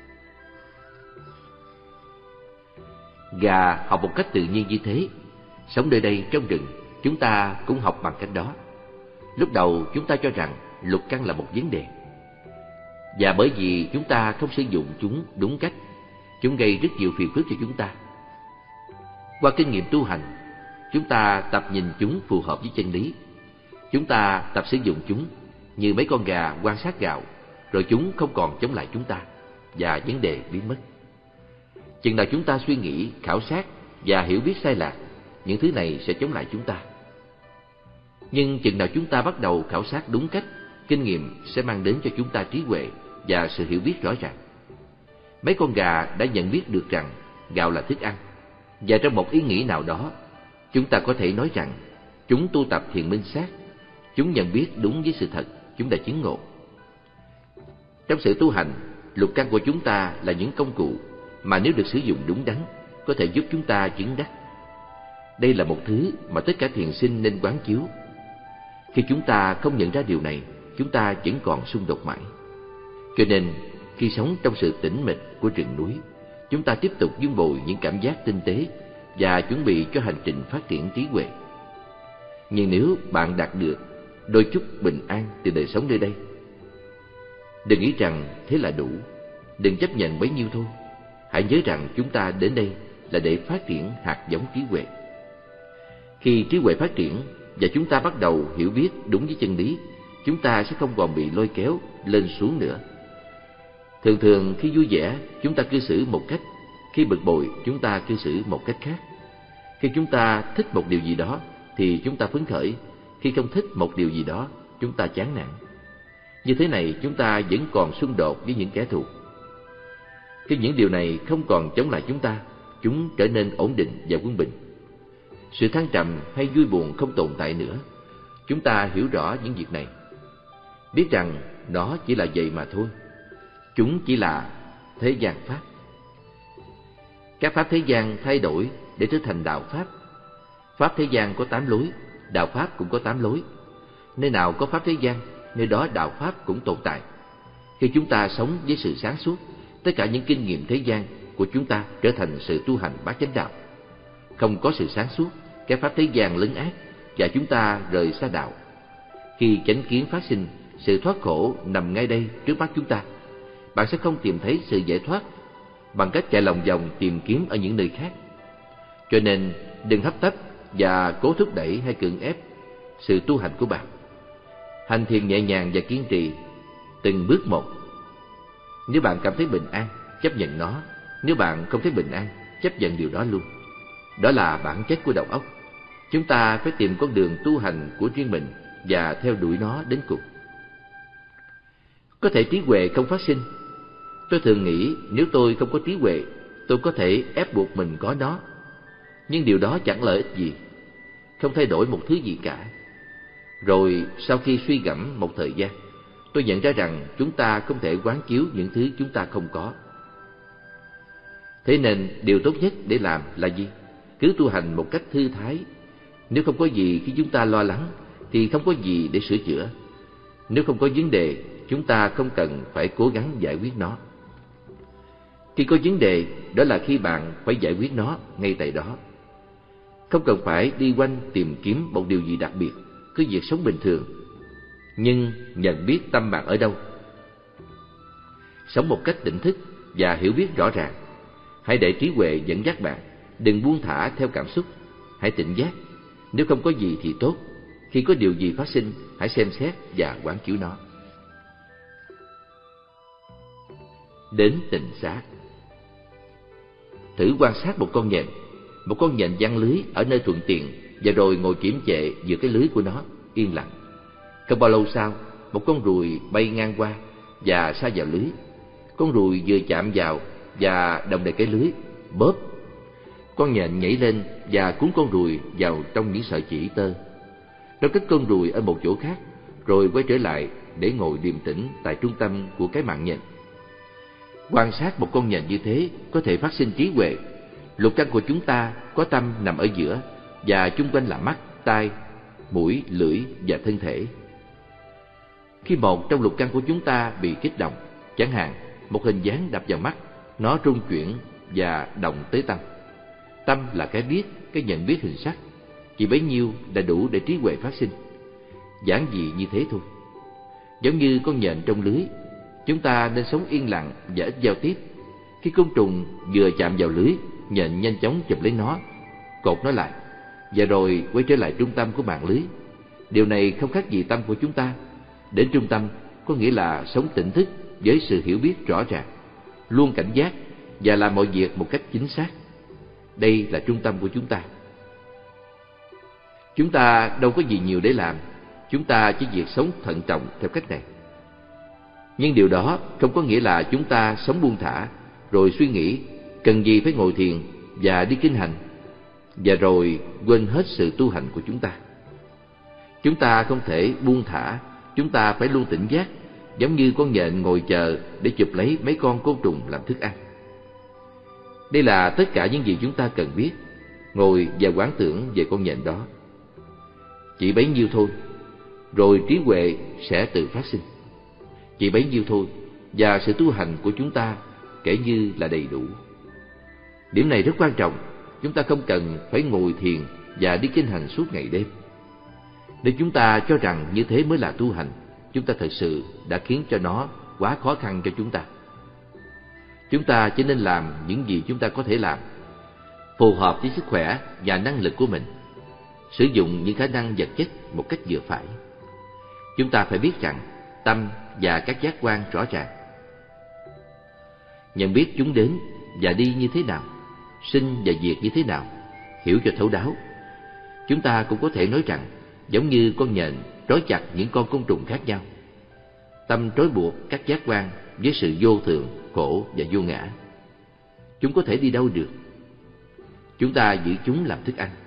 Gà học một cách tự nhiên như thế. Sống nơi đây trong rừng, chúng ta cũng học bằng cách đó. Lúc đầu chúng ta cho rằng lục căn là một vấn đề, và bởi vì chúng ta không sử dụng chúng đúng cách, chúng gây rất nhiều phiền phức cho chúng ta. Qua kinh nghiệm tu hành, chúng ta tập nhìn chúng phù hợp với chân lý. Chúng ta tập sử dụng chúng như mấy con gà quan sát gạo, rồi chúng không còn chống lại chúng ta, và vấn đề biến mất. Chừng nào chúng ta suy nghĩ, khảo sát và hiểu biết sai lạc, những thứ này sẽ chống lại chúng ta. Nhưng chừng nào chúng ta bắt đầu khảo sát đúng cách, kinh nghiệm sẽ mang đến cho chúng ta trí huệ và sự hiểu biết rõ ràng. Mấy con gà đã nhận biết được rằng gạo là thức ăn, và trong một ý nghĩ nào đó, chúng ta có thể nói rằng chúng tu tập thiền minh sát. Chúng nhận biết đúng với sự thật, chúng đã chứng ngộ. Trong sự tu hành, lục căn của chúng ta là những công cụ mà nếu được sử dụng đúng đắn, có thể giúp chúng ta chứng đắc. Đây là một thứ mà tất cả thiền sinh nên quán chiếu. Khi chúng ta không nhận ra điều này, chúng ta vẫn còn xung đột mãi. Cho nên, khi sống trong sự tĩnh mịch của rừng núi, chúng ta tiếp tục vun bồi những cảm giác tinh tế và chuẩn bị cho hành trình phát triển trí huệ. Nhưng nếu bạn đạt được đôi chút bình an từ đời sống nơi đây, đừng nghĩ rằng thế là đủ, đừng chấp nhận bấy nhiêu thôi. Hãy nhớ rằng chúng ta đến đây là để phát triển hạt giống trí huệ. Khi trí huệ phát triển và chúng ta bắt đầu hiểu biết đúng với chân lý, chúng ta sẽ không còn bị lôi kéo lên xuống nữa. Thường thường khi vui vẻ, chúng ta cư xử một cách, khi bực bội, chúng ta cư xử một cách khác. Khi chúng ta thích một điều gì đó, thì chúng ta phấn khởi. Khi không thích một điều gì đó, chúng ta chán nản. Như thế này, chúng ta vẫn còn xung đột với những kẻ thù. Khi những điều này không còn chống lại chúng trở nên ổn định và quân bình. Sự thăng trầm hay vui buồn không tồn tại nữa. Chúng ta hiểu rõ những việc này, biết rằng nó chỉ là vậy mà thôi. Chúng chỉ là thế gian pháp. Các pháp thế gian thay đổi để trở thành đạo pháp. Pháp thế gian có 8 lối, đạo pháp cũng có 8 lối. Nơi nào có pháp thế gian, nơi đó đạo pháp cũng tồn tại. Khi chúng ta sống với sự sáng suốt, tất cả những kinh nghiệm thế gian của chúng ta trở thành sự tu hành bát chánh đạo. Không có sự sáng suốt, các pháp thế gian lấn át và chúng ta rời xa đạo. Khi chánh kiến phát sinh, sự thoát khổ nằm ngay đây trước mắt chúng ta. Bạn sẽ không tìm thấy sự giải thoát bằng cách chạy lòng vòng tìm kiếm ở những nơi khác. Cho nên đừng hấp tấp và cố thúc đẩy hay cưỡng ép sự tu hành của bạn. Hành thiền nhẹ nhàng và kiên trì, từng bước một. Nếu bạn cảm thấy bình an, chấp nhận nó. Nếu bạn không thấy bình an, chấp nhận điều đó luôn. Đó là bản chất của đầu óc. Chúng ta phải tìm con đường tu hành của riêng mình và theo đuổi nó đến cùng. Có thể trí huệ không phát sinh. Tôi thường nghĩ nếu tôi không có trí huệ, tôi có thể ép buộc mình có nó. Nhưng điều đó chẳng lợi ích gì, không thay đổi một thứ gì cả. Rồi sau khi suy gẫm một thời gian, tôi nhận ra rằng chúng ta không thể quán chiếu những thứ chúng ta không có. Thế nên điều tốt nhất để làm là gì? Cứ tu hành một cách thư thái. Nếu không có gì khi chúng ta lo lắng, thì không có gì để sửa chữa. Nếu không có vấn đề, chúng ta không cần phải cố gắng giải quyết nó. Khi có vấn đề, đó là khi bạn phải giải quyết nó ngay tại đó. Không cần phải đi quanh tìm kiếm một điều gì đặc biệt, cứ việc sống bình thường. Nhưng nhận biết tâm bạn ở đâu. Sống một cách tỉnh thức và hiểu biết rõ ràng. Hãy để trí huệ dẫn dắt bạn, đừng buông thả theo cảm xúc. Hãy tỉnh giác. Nếu không có gì thì tốt. Khi có điều gì phát sinh, hãy xem xét và quán chiếu nó. Đến tịnh xá. Thử quan sát một con nhện. Một con nhện giăng lưới ở nơi thuận tiện, và rồi ngồi kiễm trệ giữa cái lưới của nó, yên lặng. Không bao lâu sau, một con ruồi bay ngang qua và sa vào lưới. Con ruồi vừa chạm vào và đồng đầy cái lưới, bóp. Con nhện nhảy lên và cuốn con ruồi vào trong những sợi chỉ tơ. Nó cất con ruồi ở một chỗ khác, rồi quay trở lại để ngồi điềm tĩnh tại trung tâm của cái mạng nhện. Quan sát một con nhện như thế có thể phát sinh trí huệ. Lục căn của chúng ta có tâm nằm ở giữa, và chung quanh là mắt, tai, mũi, lưỡi và thân thể. Khi một trong lục căn của chúng ta bị kích động, chẳng hạn một hình dáng đập vào mắt, nó rung chuyển và động tới tâm. Tâm là cái biết, cái nhận biết hình sắc. Chỉ bấy nhiêu đã đủ để trí huệ phát sinh. Giản dị như thế thôi. Giống như con nhện trong lưới, chúng ta nên sống yên lặng và ít giao tiếp. Khi côn trùng vừa chạm vào lưới, nhện nhanh chóng chụp lấy nó, cột nó lại, và rồi quay trở lại trung tâm của mạng lưới. Điều này không khác gì tâm của chúng ta. Đến trung tâm có nghĩa là sống tỉnh thức với sự hiểu biết rõ ràng, luôn cảnh giác và làm mọi việc một cách chính xác. Đây là trung tâm của chúng ta. Chúng ta đâu có gì nhiều để làm. Chúng ta chỉ việc sống thận trọng theo cách này. Nhưng điều đó không có nghĩa là chúng ta sống buông thả, rồi suy nghĩ cần gì phải ngồi thiền và đi kinh hành, và rồi quên hết sự tu hành của chúng ta. Chúng ta không thể buông thả. Chúng ta phải luôn tỉnh giác, giống như con nhện ngồi chờ để chụp lấy mấy con côn trùng làm thức ăn. Đây là tất cả những gì chúng ta cần biết. Ngồi và quán tưởng về con nhện đó. Chỉ bấy nhiêu thôi, rồi trí huệ sẽ tự phát sinh. Chỉ bấy nhiêu thôi, và sự tu hành của chúng ta kể như là đầy đủ. Điểm này rất quan trọng. Chúng ta không cần phải ngồi thiền và đi kinh hành suốt ngày đêm. Nếu chúng ta cho rằng như thế mới là tu hành, chúng ta thật sự đã khiến cho nó quá khó khăn cho chúng ta. Chúng ta chỉ nên làm những gì chúng ta có thể làm, phù hợp với sức khỏe và năng lực của mình, sử dụng những khả năng vật chất một cách vừa phải. Chúng ta phải biết rằng tâm và các giác quan rõ ràng. nhận biết chúng đến và đi như thế nào, sinh và diệt như thế nào, hiểu cho thấu đáo. Chúng ta cũng có thể nói rằng, giống như con nhện trói chặt những con côn trùng khác nhau, tâm trói buộc các giác quan với sự vô thường, khổ và vô ngã. Chúng có thể đi đâu được? Chúng ta giữ chúng làm thức ăn.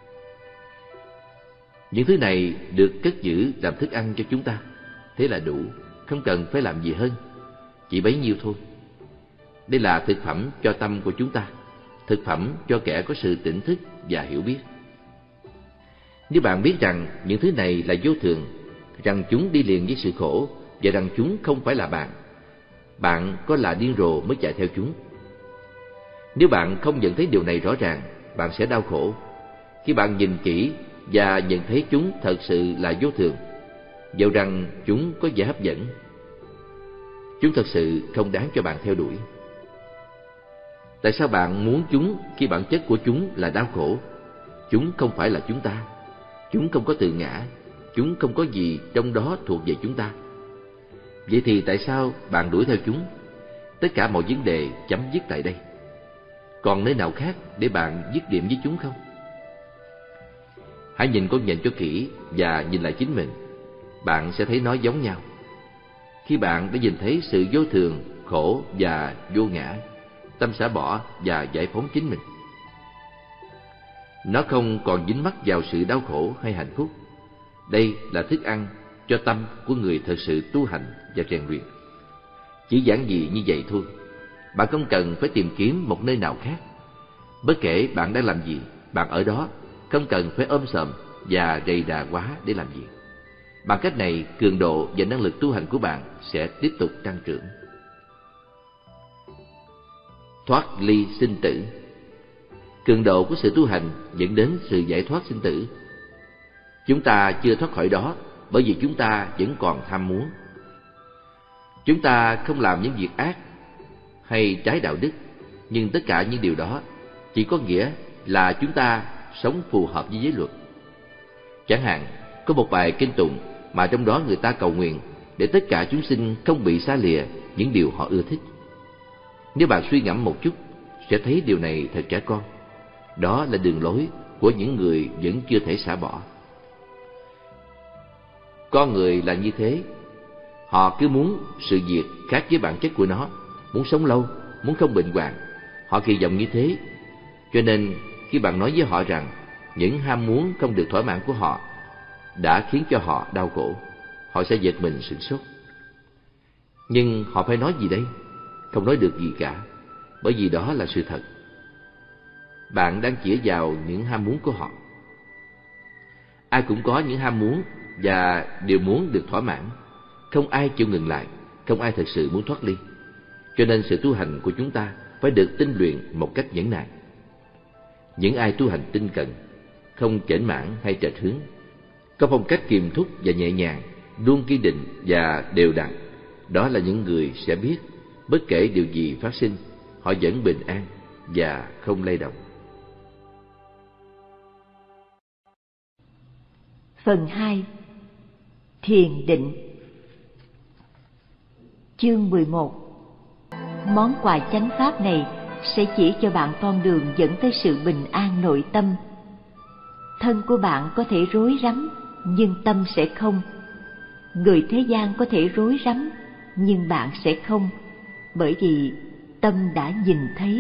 Những thứ này được cất giữ làm thức ăn cho chúng ta, thế là đủ, không cần phải làm gì hơn, chỉ bấy nhiêu thôi. Đây là thực phẩm cho tâm của chúng ta, thực phẩm cho kẻ có sự tỉnh thức và hiểu biết. Nếu bạn biết rằng những thứ này là vô thường, rằng chúng đi liền với sự khổ và rằng chúng không phải là bạn có là điên rồ mới chạy theo chúng. Nếu bạn không nhận thấy điều này rõ ràng, bạn sẽ đau khổ. Khi bạn nhìn kỹ và nhận thấy chúng thật sự là vô thường, dẫu rằng chúng có vẻ hấp dẫn, chúng thật sự không đáng cho bạn theo đuổi. Tại sao bạn muốn chúng khi bản chất của chúng là đau khổ? Chúng không phải là chúng ta, chúng không có tự ngã, chúng không có gì trong đó thuộc về chúng ta. Vậy thì tại sao bạn đuổi theo chúng? Tất cả mọi vấn đề chấm dứt tại đây. Còn nơi nào khác để bạn dứt điểm với chúng không? Hãy nhìn con nhện cho kỹ và nhìn lại chính mình. Bạn sẽ thấy nó giống nhau. Khi bạn đã nhìn thấy sự vô thường, khổ và vô ngã, tâm xả bỏ và giải phóng chính mình. Nó không còn dính mắc vào sự đau khổ hay hạnh phúc. Đây là thức ăn cho tâm của người thật sự tu hành và rèn luyện. Chỉ giản dị như vậy thôi. Bạn không cần phải tìm kiếm một nơi nào khác. Bất kể bạn đang làm gì, bạn ở đó, không cần phải ôm sòm và rầy rà quá để làm gì. Bằng cách này, cường độ và năng lực tu hành của bạn sẽ tiếp tục tăng trưởng. Thoát ly sinh tử. Cường độ của sự tu hành dẫn đến sự giải thoát sinh tử. Chúng ta chưa thoát khỏi đó bởi vì chúng ta vẫn còn tham muốn. Chúng ta không làm những việc ác hay trái đạo đức, nhưng tất cả những điều đó chỉ có nghĩa là chúng ta sống phù hợp với giới luật. Chẳng hạn, có một bài kinh tụng mà trong đó người ta cầu nguyện để tất cả chúng sinh không bị xa lìa những điều họ ưa thích. Nếu bạn suy ngẫm một chút, sẽ thấy điều này thật trẻ con. Đó là đường lối của những người vẫn chưa thể xả bỏ. Con người là như thế. Họ cứ muốn sự việc khác với bản chất của nó, muốn sống lâu, muốn không bệnh hoạn. Họ kỳ vọng như thế. Cho nên khi bạn nói với họ rằng những ham muốn không được thỏa mãn của họ đã khiến cho họ đau khổ, họ sẽ giật mình sửng sốt. Nhưng họ phải nói gì đây? Không nói được gì cả, bởi vì đó là sự thật. Bạn đang chĩa vào những ham muốn của họ. Ai cũng có những ham muốn và đều muốn được thỏa mãn. Không ai chịu ngừng lại, không ai thực sự muốn thoát ly. Cho nên sự tu hành của chúng ta phải được tinh luyện một cách nhẫn nại. Những ai tu hành tinh cận, không chểnh mảng hay trệch hướng, có phong cách kiềm thúc và nhẹ nhàng, luôn kiên định và đều đặn, đó là những người sẽ biết bất kể điều gì phát sinh, họ vẫn bình an và không lay động. Phần 2. Thiền định. Chương 11. Món quà chánh pháp này sẽ chỉ cho bạn con đường dẫn tới sự bình an nội tâm. Thân của bạn có thể rối rắm, nhưng tâm sẽ không. Người thế gian có thể rối rắm, nhưng bạn sẽ không, bởi vì tâm đã nhìn thấy.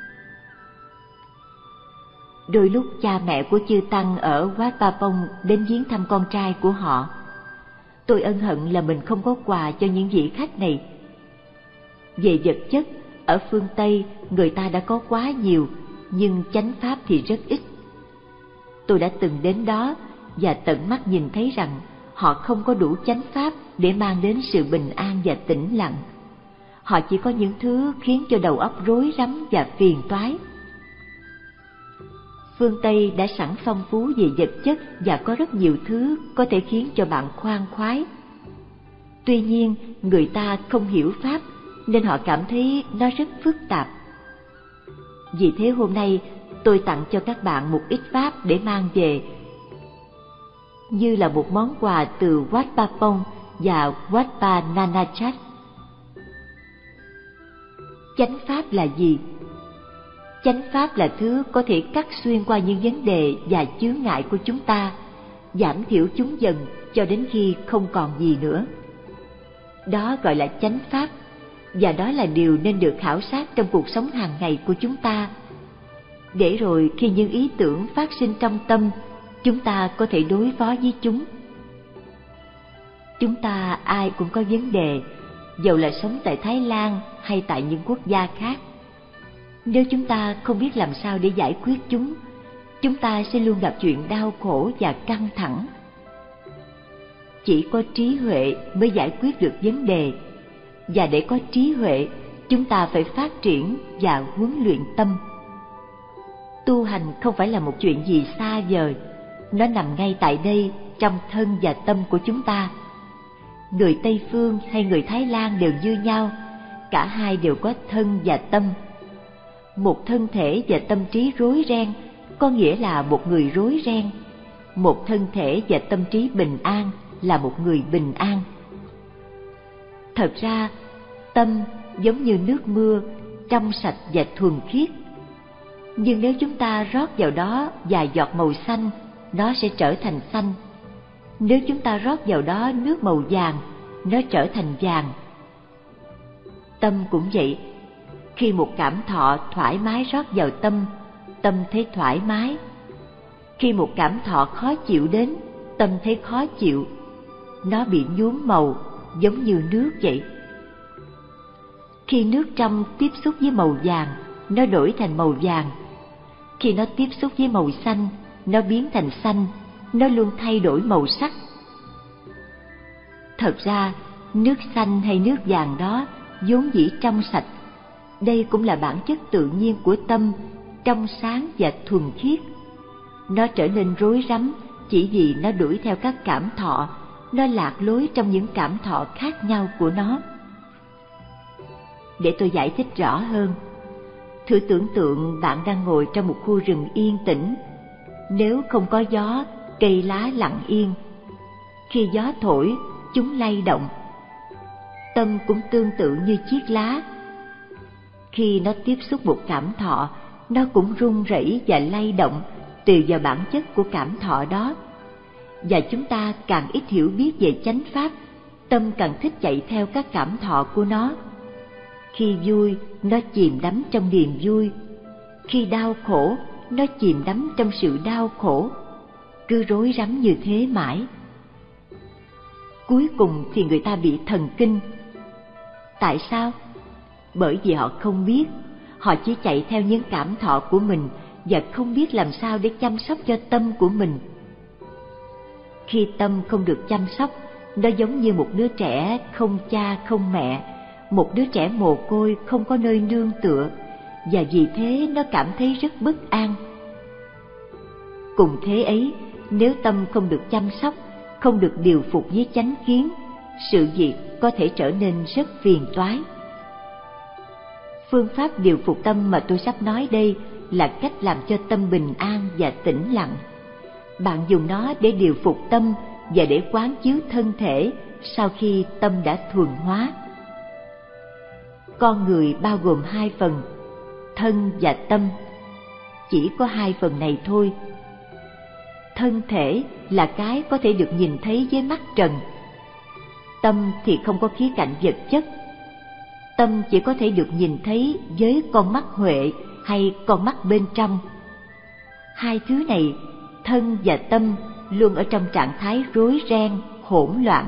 Đôi lúc cha mẹ của chư Tăng ở Wat Pa Pong đến viếng thăm con trai của họ. Tôi ân hận là mình không có quà cho những vị khách này. Về vật chất, ở phương Tây người ta đã có quá nhiều, nhưng chánh pháp thì rất ít. Tôi đã từng đến đó và tận mắt nhìn thấy rằng họ không có đủ chánh pháp để mang đến sự bình an và tĩnh lặng. Họ chỉ có những thứ khiến cho đầu óc rối rắm và phiền toái. Phương Tây đã sẵn phong phú về vật chất và có rất nhiều thứ có thể khiến cho bạn khoan khoái. Tuy nhiên, người ta không hiểu pháp nên họ cảm thấy nó rất phức tạp. Vì thế hôm nay tôi tặng cho các bạn một ít pháp để mang về, như là một món quà từ Wat Pa Pong và Wat Pa Nanachat. Chánh pháp là gì? Chánh pháp là thứ có thể cắt xuyên qua những vấn đề và chướng ngại của chúng ta, giảm thiểu chúng dần cho đến khi không còn gì nữa. Đó gọi là chánh pháp, và đó là điều nên được khảo sát trong cuộc sống hàng ngày của chúng ta. Để rồi khi những ý tưởng phát sinh trong tâm, chúng ta có thể đối phó với chúng. Chúng ta ai cũng có vấn đề, dầu là sống tại Thái Lan hay tại những quốc gia khác. Nếu chúng ta không biết làm sao để giải quyết chúng ta sẽ luôn gặp chuyện đau khổ và căng thẳng. Chỉ có trí huệ mới giải quyết được vấn đề, và để có trí huệ, chúng ta phải phát triển và huấn luyện tâm. Tu hành không phải là một chuyện gì xa vời, nó nằm ngay tại đây, trong thân và tâm của chúng ta. Người Tây Phương hay người Thái Lan đều như nhau, cả hai đều có thân và tâm. Một thân thể và tâm trí rối ren có nghĩa là một người rối ren. Một thân thể và tâm trí bình an là một người bình an. Thật ra, tâm giống như nước mưa, trong sạch và thuần khiết. Nhưng nếu chúng ta rót vào đó vài giọt màu xanh, nó sẽ trở thành xanh. Nếu chúng ta rót vào đó nước màu vàng, nó trở thành vàng. Tâm cũng vậy. Khi một cảm thọ thoải mái rót vào tâm, tâm thấy thoải mái. Khi một cảm thọ khó chịu đến, tâm thấy khó chịu. Nó bị nhuốm màu, giống như nước vậy. Khi nước trong tiếp xúc với màu vàng, nó đổi thành màu vàng. Khi nó tiếp xúc với màu xanh, nó biến thành xanh. Nó luôn thay đổi màu sắc. Thật ra, nước xanh hay nước vàng đó vốn dĩ trong sạch. Đây cũng là bản chất tự nhiên của tâm, trong sáng và thuần khiết. Nó trở nên rối rắm chỉ vì nó đuổi theo các cảm thọ, nó lạc lối trong những cảm thọ khác nhau của nó. Để tôi giải thích rõ hơn, thử tưởng tượng bạn đang ngồi trong một khu rừng yên tĩnh. Nếu không có gió, cây lá lặng yên. Khi gió thổi, chúng lay động. Tâm cũng tương tự như chiếc lá. Khi nó tiếp xúc một cảm thọ, nó cũng rung rẩy và lay động tùy vào bản chất của cảm thọ đó. Và chúng ta càng ít hiểu biết về chánh pháp, tâm càng thích chạy theo các cảm thọ của nó. Khi vui, nó chìm đắm trong niềm vui. Khi đau khổ, nó chìm đắm trong sự đau khổ. Cứ rối rắm như thế mãi. Cuối cùng thì người ta bị thần kinh. Tại sao? Bởi vì họ không biết, họ chỉ chạy theo những cảm thọ của mình và không biết làm sao để chăm sóc cho tâm của mình. Khi tâm không được chăm sóc, nó giống như một đứa trẻ không cha không mẹ, một đứa trẻ mồ côi không có nơi nương tựa, và vì thế nó cảm thấy rất bất an. Cùng thế ấy, nếu tâm không được chăm sóc, không được điều phục với chánh kiến, sự việc có thể trở nên rất phiền toái. Phương pháp điều phục tâm mà tôi sắp nói đây là cách làm cho tâm bình an và tĩnh lặng. Bạn dùng nó để điều phục tâm và để quán chiếu thân thể sau khi tâm đã thuần hóa. Con người bao gồm hai phần, thân và tâm. Chỉ có hai phần này thôi. Thân thể là cái có thể được nhìn thấy với mắt trần. Tâm thì không có khía cạnh vật chất. Tâm chỉ có thể được nhìn thấy với con mắt huệ hay con mắt bên trong. Hai thứ này, thân và tâm, luôn ở trong trạng thái rối ren, hỗn loạn.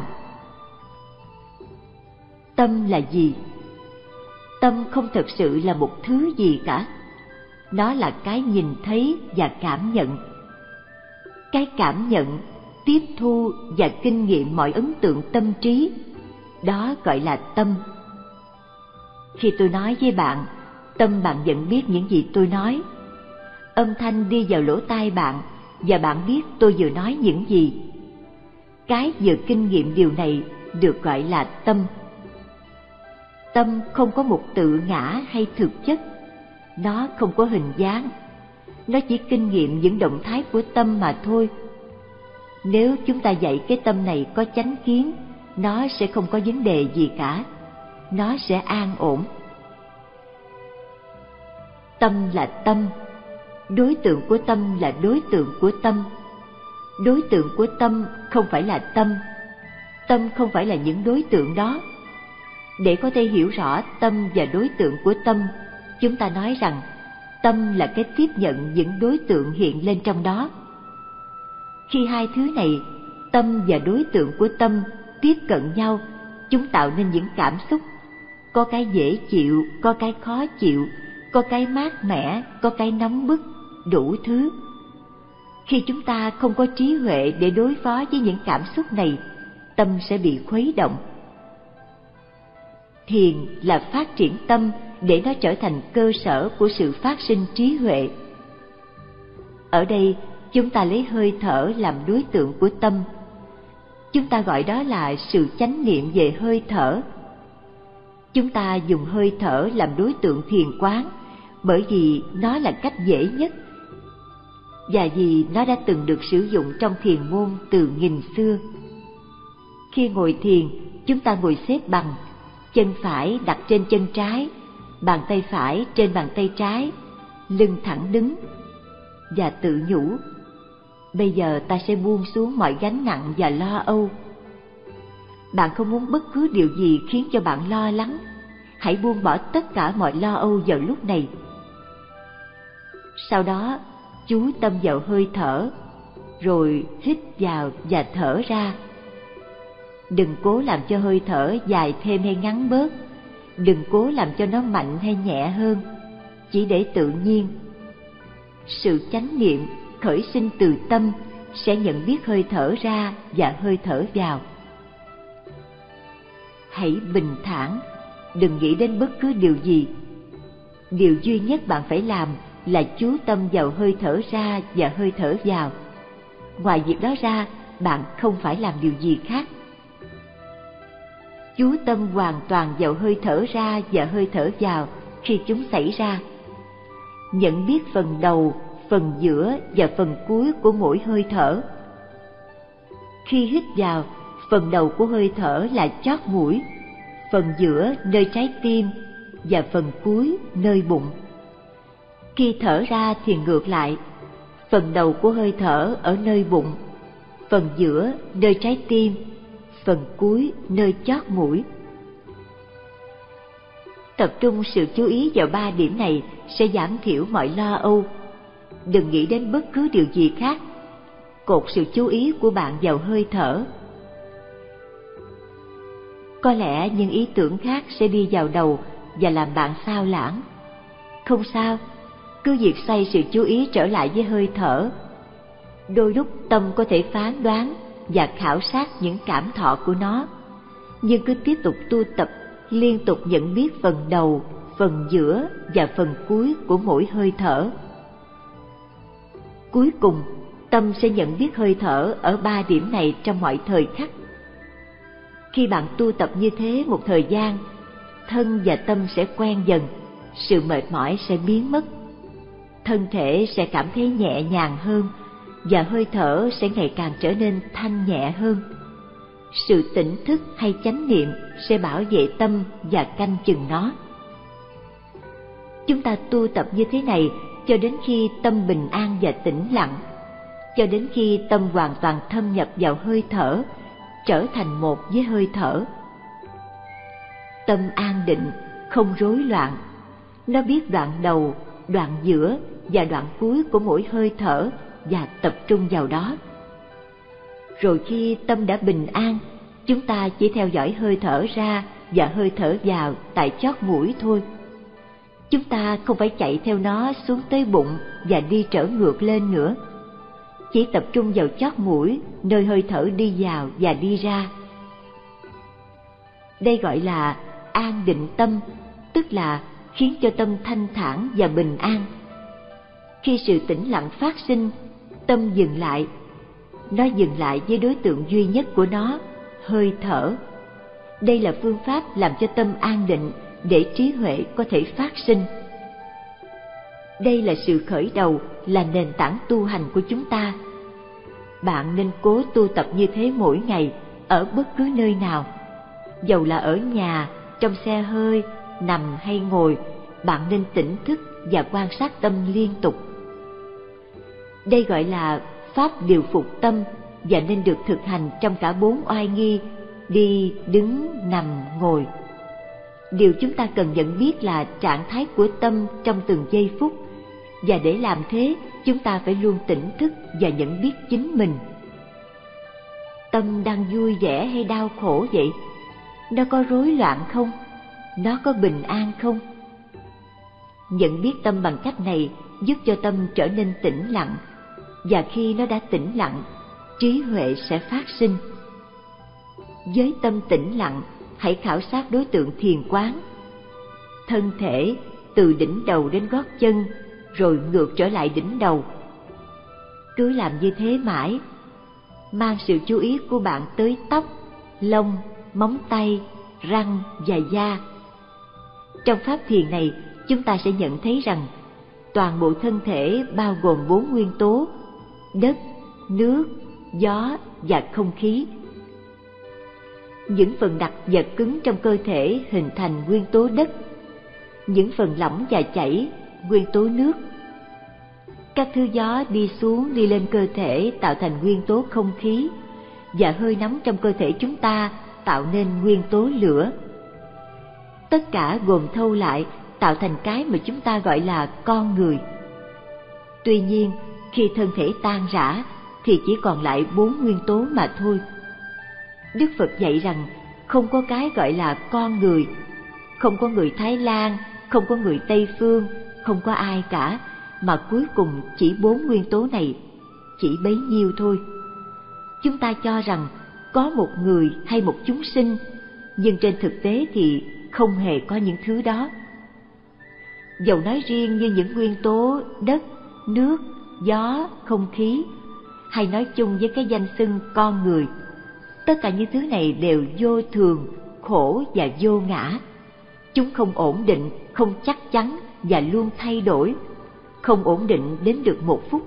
Tâm là gì? Tâm không thực sự là một thứ gì cả. Nó là cái nhìn thấy và cảm nhận. Cái cảm nhận, tiếp thu và kinh nghiệm mọi ấn tượng tâm trí, đó gọi là tâm. Khi tôi nói với bạn, tâm bạn nhận biết những gì tôi nói. Âm thanh đi vào lỗ tai bạn và bạn biết tôi vừa nói những gì. Cái vừa kinh nghiệm điều này được gọi là tâm. Tâm không có một tự ngã hay thực chất. Nó không có hình dáng. Nó chỉ kinh nghiệm những động thái của tâm mà thôi. Nếu chúng ta dạy cái tâm này có chánh kiến, nó sẽ không có vấn đề gì cả. Nó sẽ an ổn. tâm là tâm, đối tượng của tâm là đối tượng của tâm. Đối tượng của tâm không phải là tâm, tâm không phải là những đối tượng đó. Để có thể hiểu rõ tâm và đối tượng của tâm, chúng ta nói rằng tâm là cái tiếp nhận những đối tượng hiện lên trong đó. Khi hai thứ này, tâm và đối tượng của tâm, tiếp cận nhau, chúng tạo nên những cảm xúc. Có cái dễ chịu, có cái khó chịu, có cái mát mẻ, có cái nóng bức, đủ thứ. Khi chúng ta không có trí huệ để đối phó với những cảm xúc này, tâm sẽ bị khuấy động. Thiền là phát triển tâm để nó trở thành cơ sở của sự phát sinh trí huệ. Ở đây, chúng ta lấy hơi thở làm đối tượng của tâm. Chúng ta gọi đó là sự chánh niệm về hơi thở. Chúng ta dùng hơi thở làm đối tượng thiền quán bởi vì nó là cách dễ nhất và vì nó đã từng được sử dụng trong thiền môn từ nghìn xưa. Khi ngồi thiền, chúng ta ngồi xếp bằng, chân phải đặt trên chân trái, bàn tay phải trên bàn tay trái, lưng thẳng đứng, và tự nhủ: bây giờ ta sẽ buông xuống mọi gánh nặng và lo âu. Bạn không muốn bất cứ điều gì khiến cho bạn lo lắng, hãy buông bỏ tất cả mọi lo âu vào lúc này. Sau đó, chú tâm vào hơi thở, rồi hít vào và thở ra. Đừng cố làm cho hơi thở dài thêm hay ngắn bớt, đừng cố làm cho nó mạnh hay nhẹ hơn, chỉ để tự nhiên. Sự chánh niệm khởi sinh từ tâm sẽ nhận biết hơi thở ra và hơi thở vào. Hãy bình thản, đừng nghĩ đến bất cứ điều gì. Điều duy nhất bạn phải làm là chú tâm vào hơi thở ra và hơi thở vào. Ngoài việc đó ra, bạn không phải làm điều gì khác. Chú tâm hoàn toàn vào hơi thở ra và hơi thở vào khi chúng xảy ra. Nhận biết phần đầu, phần giữa và phần cuối của mỗi hơi thở. Khi hít vào, phần đầu của hơi thở là chót mũi, phần giữa nơi trái tim và phần cuối nơi bụng. Khi thở ra thì ngược lại, phần đầu của hơi thở ở nơi bụng, phần giữa nơi trái tim, phần cuối nơi chót mũi. Tập trung sự chú ý vào 3 điểm này sẽ giảm thiểu mọi lo âu. Đừng nghĩ đến bất cứ điều gì khác. Cột sự chú ý của bạn vào hơi thở. Có lẽ những ý tưởng khác sẽ đi vào đầu và làm bạn xao lãng. Không sao, cứ việc xoay sự chú ý trở lại với hơi thở. Đôi lúc tâm có thể phán đoán và khảo sát những cảm thọ của nó, nhưng cứ tiếp tục tu tập, liên tục nhận biết phần đầu, phần giữa và phần cuối của mỗi hơi thở. Cuối cùng, tâm sẽ nhận biết hơi thở ở 3 điểm này trong mọi thời khắc. Khi bạn tu tập như thế một thời gian, thân và tâm sẽ quen dần, sự mệt mỏi sẽ biến mất. Thân thể sẽ cảm thấy nhẹ nhàng hơn và hơi thở sẽ ngày càng trở nên thanh nhẹ hơn. Sự tỉnh thức hay chánh niệm sẽ bảo vệ tâm và canh chừng nó. Chúng ta tu tập như thế này cho đến khi tâm bình an và tĩnh lặng, cho đến khi tâm hoàn toàn thâm nhập vào hơi thở, trở thành một với hơi thở. Tâm an định, không rối loạn. Nó biết đoạn đầu, đoạn giữa và đoạn cuối của mỗi hơi thở và tập trung vào đó. Rồi khi tâm đã bình an, chúng ta chỉ theo dõi hơi thở ra và hơi thở vào tại chót mũi thôi. Chúng ta không phải chạy theo nó xuống tới bụng và đi trở ngược lên nữa. Chỉ tập trung vào chót mũi, nơi hơi thở đi vào và đi ra. Đây gọi là an định tâm, tức là khiến cho tâm thanh thản và bình an. Khi sự tĩnh lặng phát sinh, tâm dừng lại. Nó dừng lại với đối tượng duy nhất của nó, hơi thở. Đây là phương pháp làm cho tâm an định để trí huệ có thể phát sinh. Đây là sự khởi đầu, là nền tảng tu hành của chúng ta. Bạn nên cố tu tập như thế mỗi ngày, ở bất cứ nơi nào. Dầu là ở nhà, trong xe hơi, nằm hay ngồi, bạn nên tỉnh thức và quan sát tâm liên tục. Đây gọi là pháp điều phục tâm và nên được thực hành trong cả 4 oai nghi: đi, đứng, nằm, ngồi. Điều chúng ta cần nhận biết là trạng thái của tâm trong từng giây phút, và để làm thế, chúng ta phải luôn tỉnh thức và nhận biết chính mình. Tâm đang vui vẻ hay đau khổ vậy? Nó có rối loạn không? Nó có bình an không? Nhận biết tâm bằng cách này giúp cho tâm trở nên tĩnh lặng, và khi nó đã tĩnh lặng, trí huệ sẽ phát sinh. Với tâm tĩnh lặng, hãy khảo sát đối tượng thiền quán. Thân thể từ đỉnh đầu đến gót chân, rồi ngược trở lại đỉnh đầu. Cứ làm như thế mãi, mang sự chú ý của bạn tới tóc, lông, móng tay, răng và da. Trong pháp thiền này, chúng ta sẽ nhận thấy rằng toàn bộ thân thể bao gồm 4 nguyên tố: đất, nước, gió và không khí. Những phần đặc và cứng trong cơ thể hình thành nguyên tố đất, những phần lỏng và chảy nguyên tố nước. Các thứ gió đi xuống đi lên cơ thể tạo thành nguyên tố không khí, và hơi nóng trong cơ thể chúng ta tạo nên nguyên tố lửa. Tất cả gồm thâu lại tạo thành cái mà chúng ta gọi là con người. Tuy nhiên, khi thân thể tan rã thì chỉ còn lại 4 nguyên tố mà thôi. Đức Phật dạy rằng không có cái gọi là con người, không có người Thái Lan, không có người Tây Phương, không có ai cả, mà cuối cùng chỉ 4 nguyên tố này, chỉ bấy nhiêu thôi. Chúng ta cho rằng có một người hay một chúng sinh, nhưng trên thực tế thì không hề có những thứ đó. Dầu nói riêng như những nguyên tố đất, nước, gió, không khí, hay nói chung với cái danh xưng con người, tất cả những thứ này đều vô thường, khổ và vô ngã. Chúng không ổn định, không chắc chắn và luôn thay đổi, không ổn định đến được 1 phút.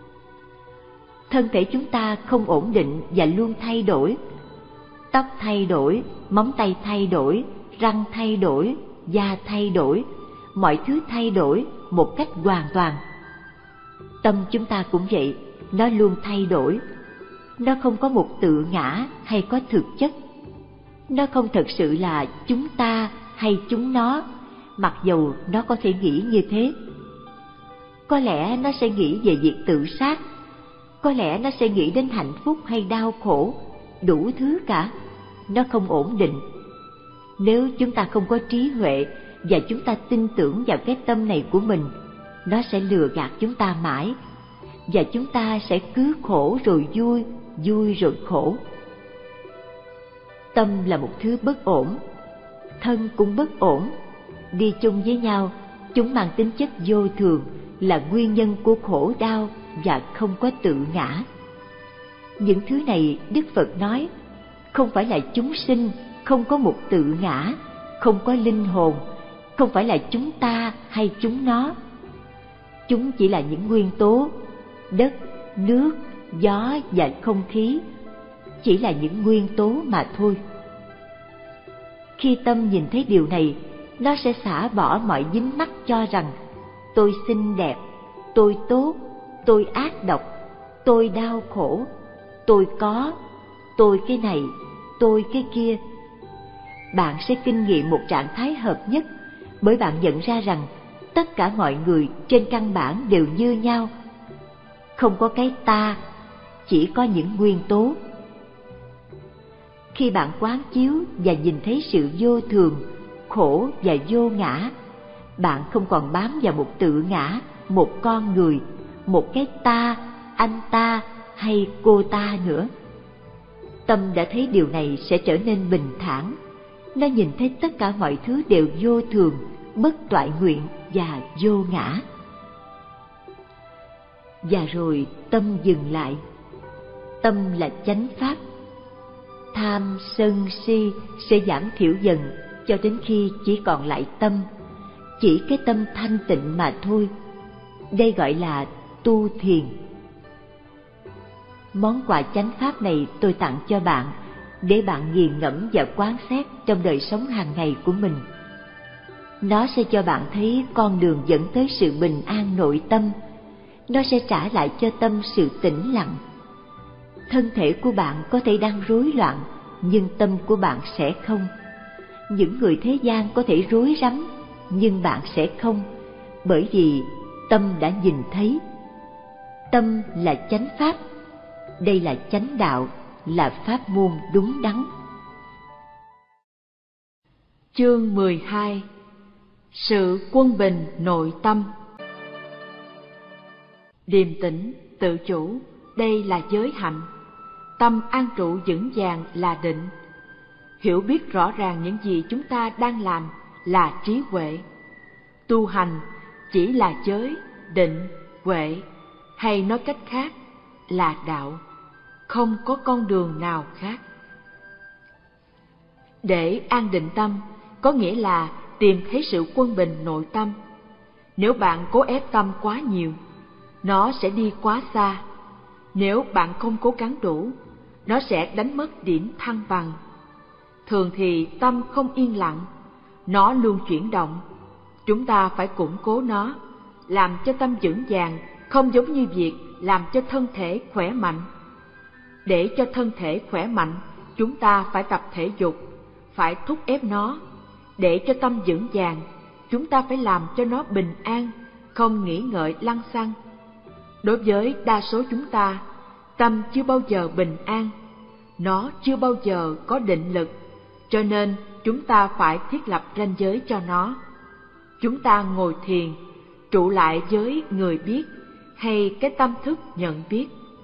Thân thể chúng ta không ổn định và luôn thay đổi. Tóc thay đổi, móng tay thay đổi, răng thay đổi, da thay đổi, mọi thứ thay đổi một cách hoàn toàn. Tâm chúng ta cũng vậy, nó luôn thay đổi. Nó không có một tự ngã hay có thực chất. Nó không thật sự là chúng ta hay chúng nó, mặc dầu nó có thể nghĩ như thế. Có lẽ nó sẽ nghĩ về việc tự sát, có lẽ nó sẽ nghĩ đến hạnh phúc hay đau khổ, đủ thứ cả. Nó không ổn định. Nếu chúng ta không có trí huệ và chúng ta tin tưởng vào cái tâm này của mình, nó sẽ lừa gạt chúng ta mãi, và chúng ta sẽ cứ khổ rồi vui, vui rồi khổ. Tâm là một thứ bất ổn, thân cũng bất ổn, đi chung với nhau, chúng mang tính chất vô thường, là nguyên nhân của khổ đau và không có tự ngã. Những thứ này Đức Phật nói không phải là chúng sinh, không có một tự ngã, không có linh hồn, không phải là chúng ta hay chúng nó. Chúng chỉ là những nguyên tố đất, nước, gió và không khí, chỉ là những nguyên tố mà thôi. Khi tâm nhìn thấy điều này, nó sẽ xả bỏ mọi dính mắc cho rằng tôi xinh đẹp, tôi tốt, tôi ác độc, tôi đau khổ, tôi có, tôi cái này, tôi cái kia. Bạn sẽ kinh nghiệm một trạng thái hợp nhất, bởi bạn nhận ra rằng tất cả mọi người trên căn bản đều như nhau. Không có cái ta, chỉ có những nguyên tố. Khi bạn quán chiếu và nhìn thấy sự vô thường, khổ và vô ngã, bạn không còn bám vào một tự ngã, một con người, một cái ta, anh ta hay cô ta nữa. Tâm đã thấy điều này sẽ trở nên bình thản. Nó nhìn thấy tất cả mọi thứ đều vô thường, bất toại nguyện và vô ngã. Và rồi tâm dừng lại. Tâm là chánh pháp. Tham, sân, si sẽ giảm thiểu dần cho đến khi chỉ còn lại tâm, chỉ cái tâm thanh tịnh mà thôi. Đây gọi là tu thiền. Món quà chánh pháp này tôi tặng cho bạn, để bạn nghiền ngẫm và quán xét trong đời sống hàng ngày của mình. Nó sẽ cho bạn thấy con đường dẫn tới sự bình an nội tâm. Nó sẽ trả lại cho tâm sự tĩnh lặng. Thân thể của bạn có thể đang rối loạn, nhưng tâm của bạn sẽ không. Những người thế gian có thể rối rắm, nhưng bạn sẽ không, bởi vì tâm đã nhìn thấy. Tâm là chánh pháp. Đây là chánh đạo, là pháp môn đúng đắn. Chương 12. Sự quân bình nội tâm. Điềm tĩnh, tự chủ, đây là giới hạnh. Tâm an trụ vững vàng là định. Hiểu biết rõ ràng những gì chúng ta đang làm là trí huệ. Tu hành chỉ là giới, định, huệ, hay nói cách khác là đạo. Không có con đường nào khác. Để an định tâm có nghĩa là tìm thấy sự quân bình nội tâm. Nếu bạn cố ép tâm quá nhiều, nó sẽ đi quá xa. Nếu bạn không cố gắng đủ, nó sẽ đánh mất điểm thăng bằng. Thường thì tâm không yên lặng, nó luôn chuyển động. Chúng ta phải củng cố nó, làm cho tâm vững vàng, không giống như việc làm cho thân thể khỏe mạnh. Để cho thân thể khỏe mạnh, chúng ta phải tập thể dục, phải thúc ép nó. Để cho tâm vững vàng, chúng ta phải làm cho nó bình an, không nghĩ ngợi lăng xăng. Đối với đa số chúng ta, tâm chưa bao giờ bình an, nó chưa bao giờ có định lực, cho nên chúng ta phải thiết lập ranh giới cho nó. Chúng ta ngồi thiền, trụ lại với người biết hay cái tâm thức nhận biết.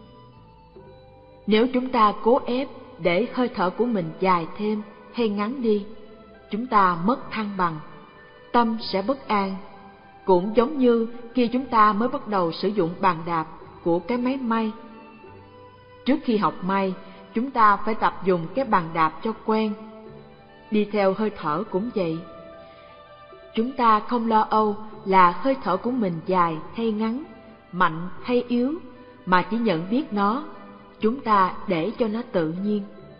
Nếu chúng ta cố ép để hơi thở của mình dài thêm hay ngắn đi, chúng ta mất thăng bằng, tâm sẽ bất an. Cũng giống như khi chúng ta mới bắt đầu sử dụng bàn đạp của cái máy may. Trước khi học may, chúng ta phải tập dùng cái bàn đạp cho quen. Đi theo hơi thở cũng vậy. Chúng ta không lo âu là hơi thở của mình dài hay ngắn, mạnh hay yếu, mà chỉ nhận biết nó. Chúng ta để cho nó tự nhiên.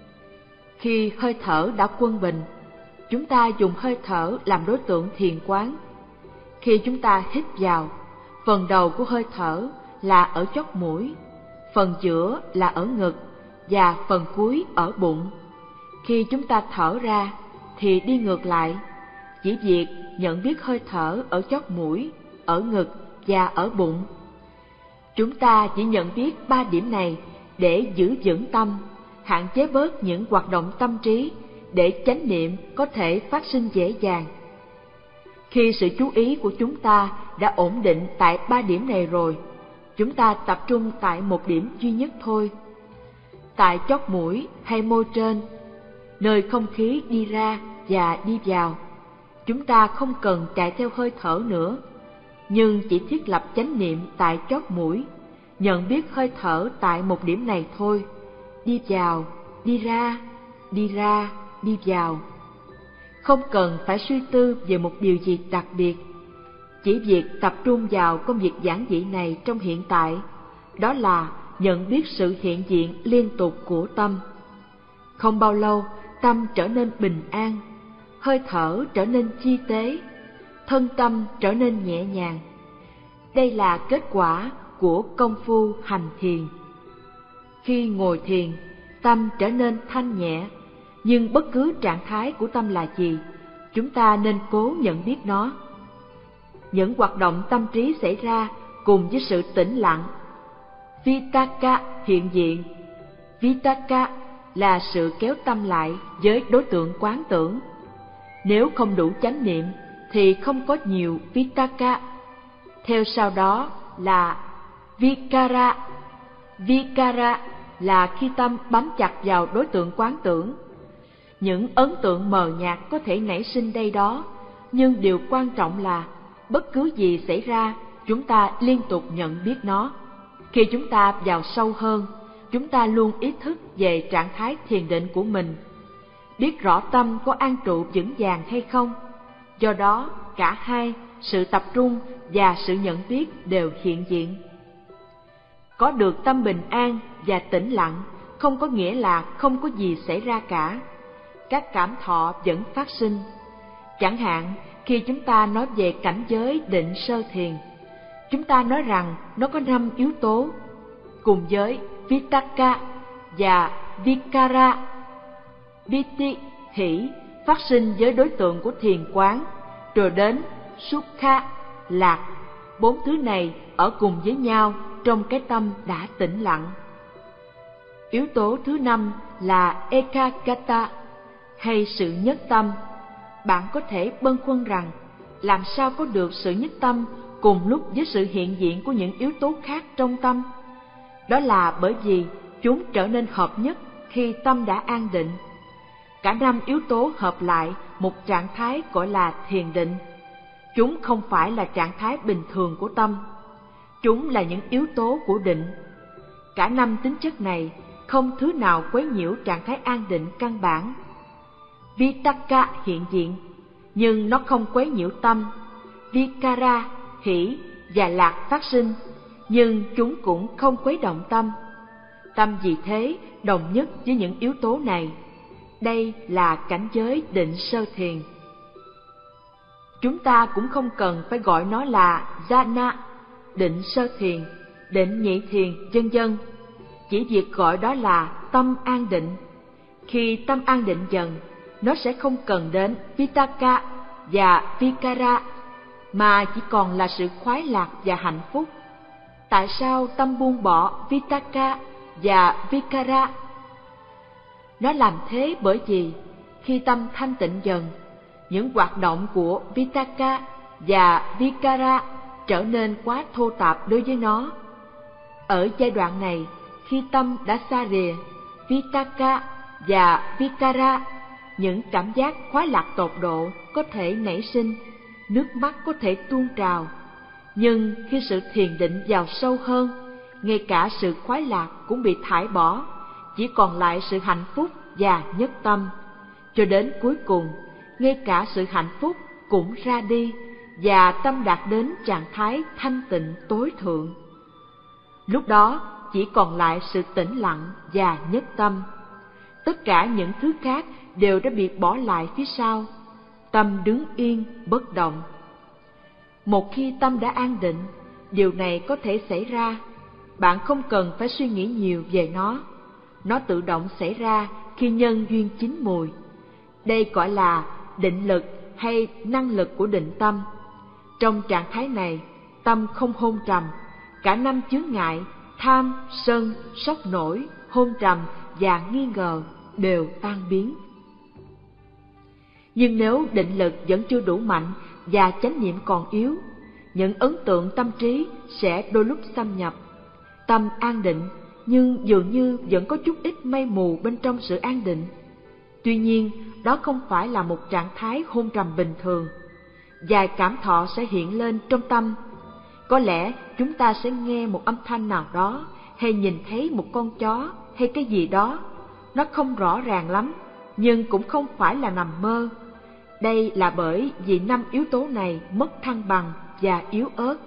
Khi hơi thở đã quân bình, chúng ta dùng hơi thở làm đối tượng thiền quán. Khi chúng ta hít vào, phần đầu của hơi thở là ở chóp mũi, phần giữa là ở ngực và phần cuối ở bụng. Khi chúng ta thở ra thì đi ngược lại, chỉ việc nhận biết hơi thở ở chóp mũi, ở ngực và ở bụng. Chúng ta chỉ nhận biết 3 điểm này để giữ vững tâm, hạn chế bớt những hoạt động tâm trí để chánh niệm có thể phát sinh dễ dàng. Khi sự chú ý của chúng ta đã ổn định tại 3 điểm này rồi, chúng ta tập trung tại một điểm duy nhất thôi. Tại chóp mũi hay môi trên, nơi không khí đi ra và đi vào, chúng ta không cần chạy theo hơi thở nữa, nhưng chỉ thiết lập chánh niệm tại chóp mũi, nhận biết hơi thở tại một điểm này thôi, đi vào, đi ra, đi ra, đi vào. Không cần phải suy tư về một điều gì đặc biệt, chỉ việc tập trung vào công việc giản dị này trong hiện tại, đó là nhận biết sự hiện diện liên tục của tâm. Không bao lâu, tâm trở nên bình an, hơi thở trở nên chi tế, thân tâm trở nên nhẹ nhàng. Đây là kết quả của công phu hành thiền. Khi ngồi thiền, tâm trở nên thanh nhẹ, nhưng bất cứ trạng thái của tâm là gì, chúng ta nên cố nhận biết nó. Những hoạt động tâm trí xảy ra cùng với sự tĩnh lặng. Vitaka hiện diện. Vitaka là sự kéo tâm lại với đối tượng quán tưởng. Nếu không đủ chánh niệm thì không có nhiều Vitaka. Theo sau đó là Vikara. Vikara là khi tâm bám chặt vào đối tượng quán tưởng. Những ấn tượng mờ nhạt có thể nảy sinh đây đó, nhưng điều quan trọng là bất cứ gì xảy ra, chúng ta liên tục nhận biết nó. Khi chúng ta vào sâu hơn, chúng ta luôn ý thức về trạng thái thiền định của mình, biết rõ tâm có an trụ vững vàng hay không. Do đó, cả hai, sự tập trung và sự nhận biết đều hiện diện. Có được tâm bình an và tĩnh lặng không có nghĩa là không có gì xảy ra cả. Các cảm thọ vẫn phát sinh. Chẳng hạn, khi chúng ta nói về cảnh giới định sơ thiền, chúng ta nói rằng nó có 5 yếu tố, cùng với Vitakka và Vikara. Piti, hỷ, phát sinh với đối tượng của thiền quán, rồi đến Sukha, lạc. 4 thứ này ở cùng với nhau trong cái tâm đã tĩnh lặng. Yếu tố thứ 5 là Ekaggata, hay sự nhất tâm. Bạn có thể bâng khuâng rằng làm sao có được sự nhất tâm cùng lúc với sự hiện diện của những yếu tố khác trong tâm. Đó là bởi vì chúng trở nên hợp nhất khi tâm đã an định. Cả 5 yếu tố hợp lại một trạng thái gọi là thiền định. Chúng không phải là trạng thái bình thường của tâm. Chúng là những yếu tố của định. Cả 5 tính chất này không thứ nào quấy nhiễu trạng thái an định căn bản. Vitakka hiện diện, nhưng nó không quấy nhiễu tâm. Vikara, hỷ và lạc phát sinh, nhưng chúng cũng không quấy động tâm. Tâm vì thế đồng nhất với những yếu tố này. Đây là cảnh giới định sơ thiền. Chúng ta cũng không cần phải gọi nó là jhana, định sơ thiền, định nhị thiền, vân vân. Chỉ việc gọi đó là tâm an định. Khi tâm an định dần, nó sẽ không cần đến Vitakka và Vikara, mà chỉ còn là sự khoái lạc và hạnh phúc. Tại sao tâm buông bỏ Vitakka và Vikara? Nó làm thế bởi vì khi tâm thanh tịnh dần, những hoạt động của Vitakka và Vikara trở nên quá thô tạp đối với nó. Ở giai đoạn này, khi tâm đã xa rìa Vitakka và Vikara, những cảm giác khoái lạc tột độ có thể nảy sinh, nước mắt có thể tuôn trào. Nhưng khi sự thiền định vào sâu hơn, ngay cả sự khoái lạc cũng bị thải bỏ, chỉ còn lại sự hạnh phúc và nhất tâm. Cho đến cuối cùng, ngay cả sự hạnh phúc cũng ra đi, và tâm đạt đến trạng thái thanh tịnh tối thượng. Lúc đó chỉ còn lại sự tĩnh lặng và nhất tâm. Tất cả những thứ khác đều đã bị bỏ lại phía sau. Tâm đứng yên bất động. Một khi tâm đã an định, điều này có thể xảy ra. Bạn không cần phải suy nghĩ nhiều về nó. Nó tự động xảy ra khi nhân duyên chín mùi. Đây gọi là định lực hay năng lực của định tâm. Trong trạng thái này, tâm không hôn trầm. Cả 5 chướng ngại, tham, sân, sốc nổi, hôn trầm và nghi ngờ đều tan biến. Nhưng nếu định lực vẫn chưa đủ mạnh và chánh niệm còn yếu, những ấn tượng tâm trí sẽ đôi lúc xâm nhập. Tâm an định, nhưng dường như vẫn có chút ít mây mù bên trong sự an định. Tuy nhiên, đó không phải là một trạng thái hôn trầm bình thường. Vài cảm thọ sẽ hiện lên trong tâm. Có lẽ chúng ta sẽ nghe một âm thanh nào đó, hay nhìn thấy một con chó, hay cái gì đó. Nó không rõ ràng lắm, nhưng cũng không phải là nằm mơ. Đây là bởi vì 5 yếu tố này mất thăng bằng và yếu ớt.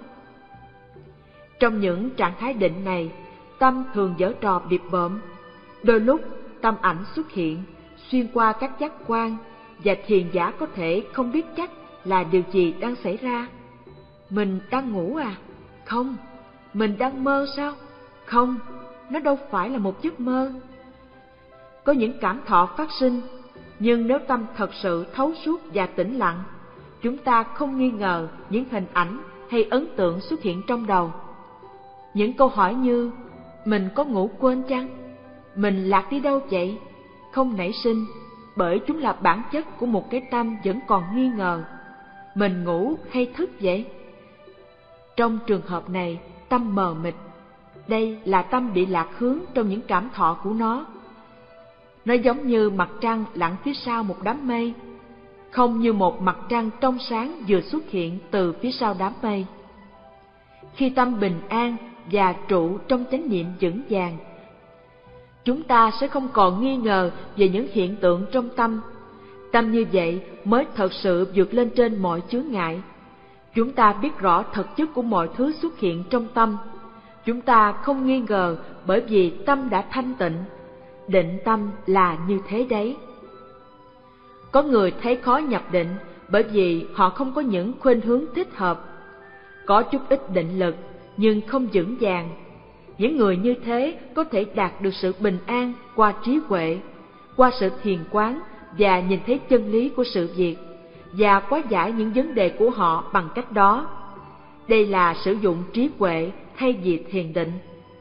Trong những trạng thái định này, tâm thường giở trò bịp bợm. Đôi lúc tâm ảnh xuất hiện xuyên qua các giác quan, và thiền giả có thể không biết chắc là điều gì đang xảy ra. Mình đang ngủ à? Không. Mình đang mơ sao? Không, nó đâu phải là một giấc mơ. Có những cảm thọ phát sinh, nhưng nếu tâm thật sự thấu suốt và tĩnh lặng, chúng ta không nghi ngờ những hình ảnh hay ấn tượng xuất hiện trong đầu. Những câu hỏi như: mình có ngủ quên chăng? Mình lạc đi đâu vậy? Không nảy sinh, bởi chúng là bản chất của một cái tâm vẫn còn nghi ngờ. Mình ngủ hay thức vậy? Trong trường hợp này, tâm mờ mịt. Đây là tâm bị lạc hướng trong những cảm thọ của nó. Nó giống như mặt trăng lặn phía sau một đám mây, không như một mặt trăng trong sáng vừa xuất hiện từ phía sau đám mây. Khi tâm bình an và trụ trong chánh niệm vững vàng, chúng ta sẽ không còn nghi ngờ về những hiện tượng trong tâm. Tâm như vậy mới thật sự vượt lên trên mọi chướng ngại. Chúng ta biết rõ thực chất của mọi thứ xuất hiện trong tâm. Chúng ta không nghi ngờ bởi vì tâm đã thanh tịnh. Định tâm là như thế đấy. Có người thấy khó nhập định bởi vì họ không có những khuynh hướng thích hợp. Có chút ít định lực nhưng không vững vàng. Những người như thế có thể đạt được sự bình an qua trí huệ, qua sự thiền quán và nhìn thấy chân lý của sự việc, và hóa giải những vấn đề của họ bằng cách đó. Đây là sử dụng trí huệ thay vì thiền định.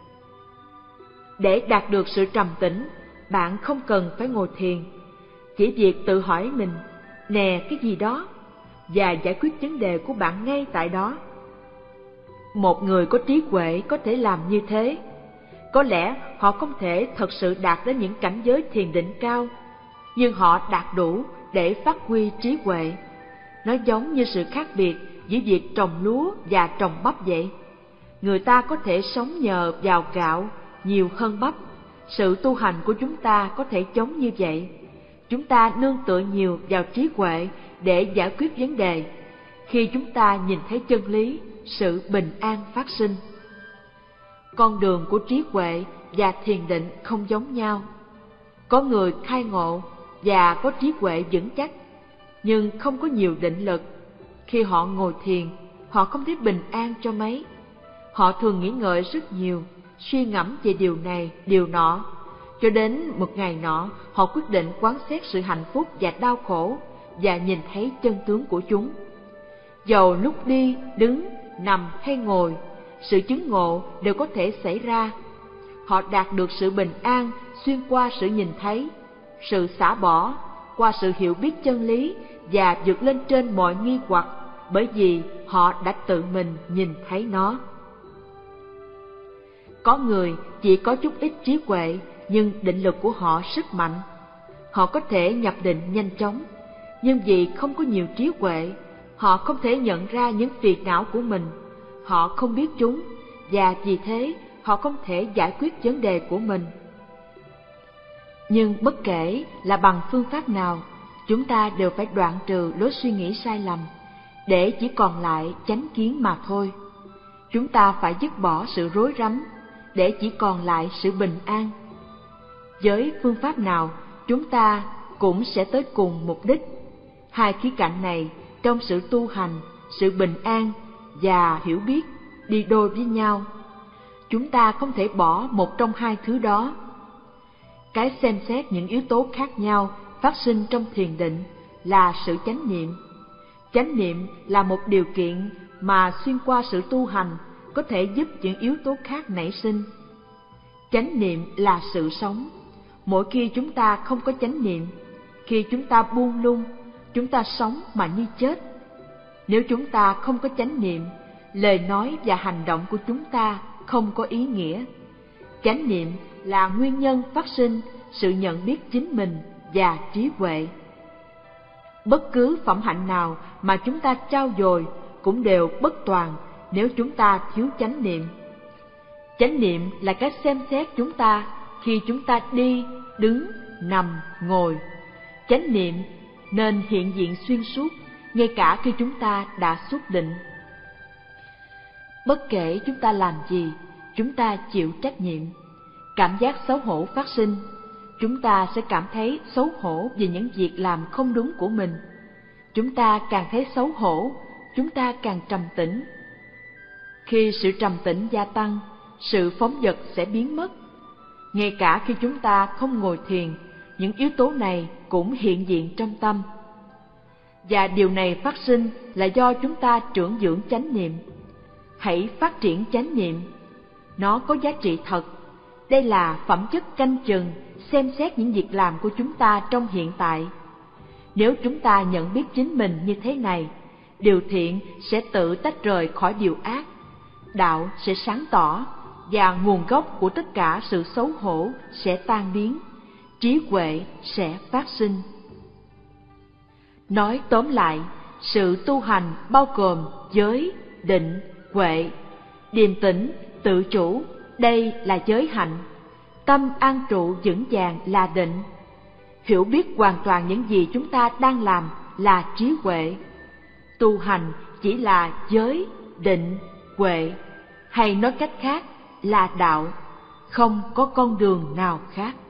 Để đạt được sự trầm tĩnh, bạn không cần phải ngồi thiền. Chỉ việc tự hỏi mình, nè cái gì đó, và giải quyết vấn đề của bạn ngay tại đó. Một người có trí huệ có thể làm như thế. Có lẽ họ không thể thật sự đạt đến những cảnh giới thiền định cao, nhưng họ đạt đủ để phát huy trí huệ. Nó giống như sự khác biệt giữa việc trồng lúa và trồng bắp vậy. Người ta có thể sống nhờ vào gạo nhiều hơn bắp. Sự tu hành của chúng ta có thể giống như vậy. Chúng ta nương tựa nhiều vào trí huệ để giải quyết vấn đề. Khi chúng ta nhìn thấy chân lý, sự bình an phát sinh. Con đường của trí huệ và thiền định không giống nhau. Có người khai ngộ và có trí huệ vững chắc, nhưng không có nhiều định lực. Khi họ ngồi thiền, họ không thấy bình an cho mấy. Họ thường nghĩ ngợi rất nhiều, suy ngẫm về điều này, điều nọ. Cho đến một ngày nọ, họ quyết định quán xét sự hạnh phúc và đau khổ và nhìn thấy chân tướng của chúng. Dầu lúc đi, đứng, nằm hay ngồi, sự chứng ngộ đều có thể xảy ra. Họ đạt được sự bình an xuyên qua sự nhìn thấy, sự xả bỏ, qua sự hiểu biết chân lý và vượt lên trên mọi nghi hoặc, bởi vì họ đã tự mình nhìn thấy nó. Có người chỉ có chút ít trí huệ, nhưng định lực của họ rất mạnh. Họ có thể nhập định nhanh chóng, nhưng vì không có nhiều trí huệ, họ không thể nhận ra những phiền não của mình. Họ không biết chúng, và vì thế họ không thể giải quyết vấn đề của mình. Nhưng bất kể là bằng phương pháp nào, chúng ta đều phải đoạn trừ lối suy nghĩ sai lầm, để chỉ còn lại chánh kiến mà thôi. Chúng ta phải dứt bỏ sự rối rắm, để chỉ còn lại sự bình an. Với phương pháp nào, chúng ta cũng sẽ tới cùng mục đích. Hai khía cạnh này trong sự tu hành, sự bình an và hiểu biết đi đôi với nhau. Chúng ta không thể bỏ một trong hai thứ đó. Cái xem xét những yếu tố khác nhau phát sinh trong thiền định là sự chánh niệm. Chánh niệm là một điều kiện mà xuyên qua sự tu hành có thể giúp những yếu tố khác nảy sinh. Chánh niệm là sự sống. Mỗi khi chúng ta không có chánh niệm, khi chúng ta buông lung, chúng ta sống mà như chết. Nếu chúng ta không có chánh niệm, lời nói và hành động của chúng ta không có ý nghĩa. Chánh niệm là nguyên nhân phát sinh sự nhận biết chính mình và trí huệ. Bất cứ phẩm hạnh nào mà chúng ta trau dồi cũng đều bất toàn nếu chúng ta thiếu chánh niệm. Chánh niệm là cách xem xét chúng ta khi chúng ta đi, đứng, nằm, ngồi. Chánh niệm nên hiện diện xuyên suốt, ngay cả khi chúng ta đã xuất định. Bất kể chúng ta làm gì, chúng ta chịu trách nhiệm. Cảm giác xấu hổ phát sinh, chúng ta sẽ cảm thấy xấu hổ vì những việc làm không đúng của mình. Chúng ta càng thấy xấu hổ, chúng ta càng trầm tĩnh. Khi sự trầm tĩnh gia tăng, sự phóng dật sẽ biến mất. Ngay cả khi chúng ta không ngồi thiền, những yếu tố này cũng hiện diện trong tâm. Và điều này phát sinh là do chúng ta trưởng dưỡng chánh niệm. Hãy phát triển chánh niệm. Nó có giá trị thật. Đây là phẩm chất canh chừng, xem xét những việc làm của chúng ta trong hiện tại. Nếu chúng ta nhận biết chính mình như thế này, điều thiện sẽ tự tách rời khỏi điều ác. Đạo sẽ sáng tỏ, và nguồn gốc của tất cả sự xấu hổ sẽ tan biến. Trí huệ sẽ phát sinh. Nói tóm lại, sự tu hành bao gồm giới, định, huệ. Điềm tĩnh, tự chủ, đây là giới hạnh. Tâm an trụ vững vàng là định. Hiểu biết hoàn toàn những gì chúng ta đang làm là trí huệ. Tu hành chỉ là giới, định, huệ, hay nói cách khác là đạo, không có con đường nào khác.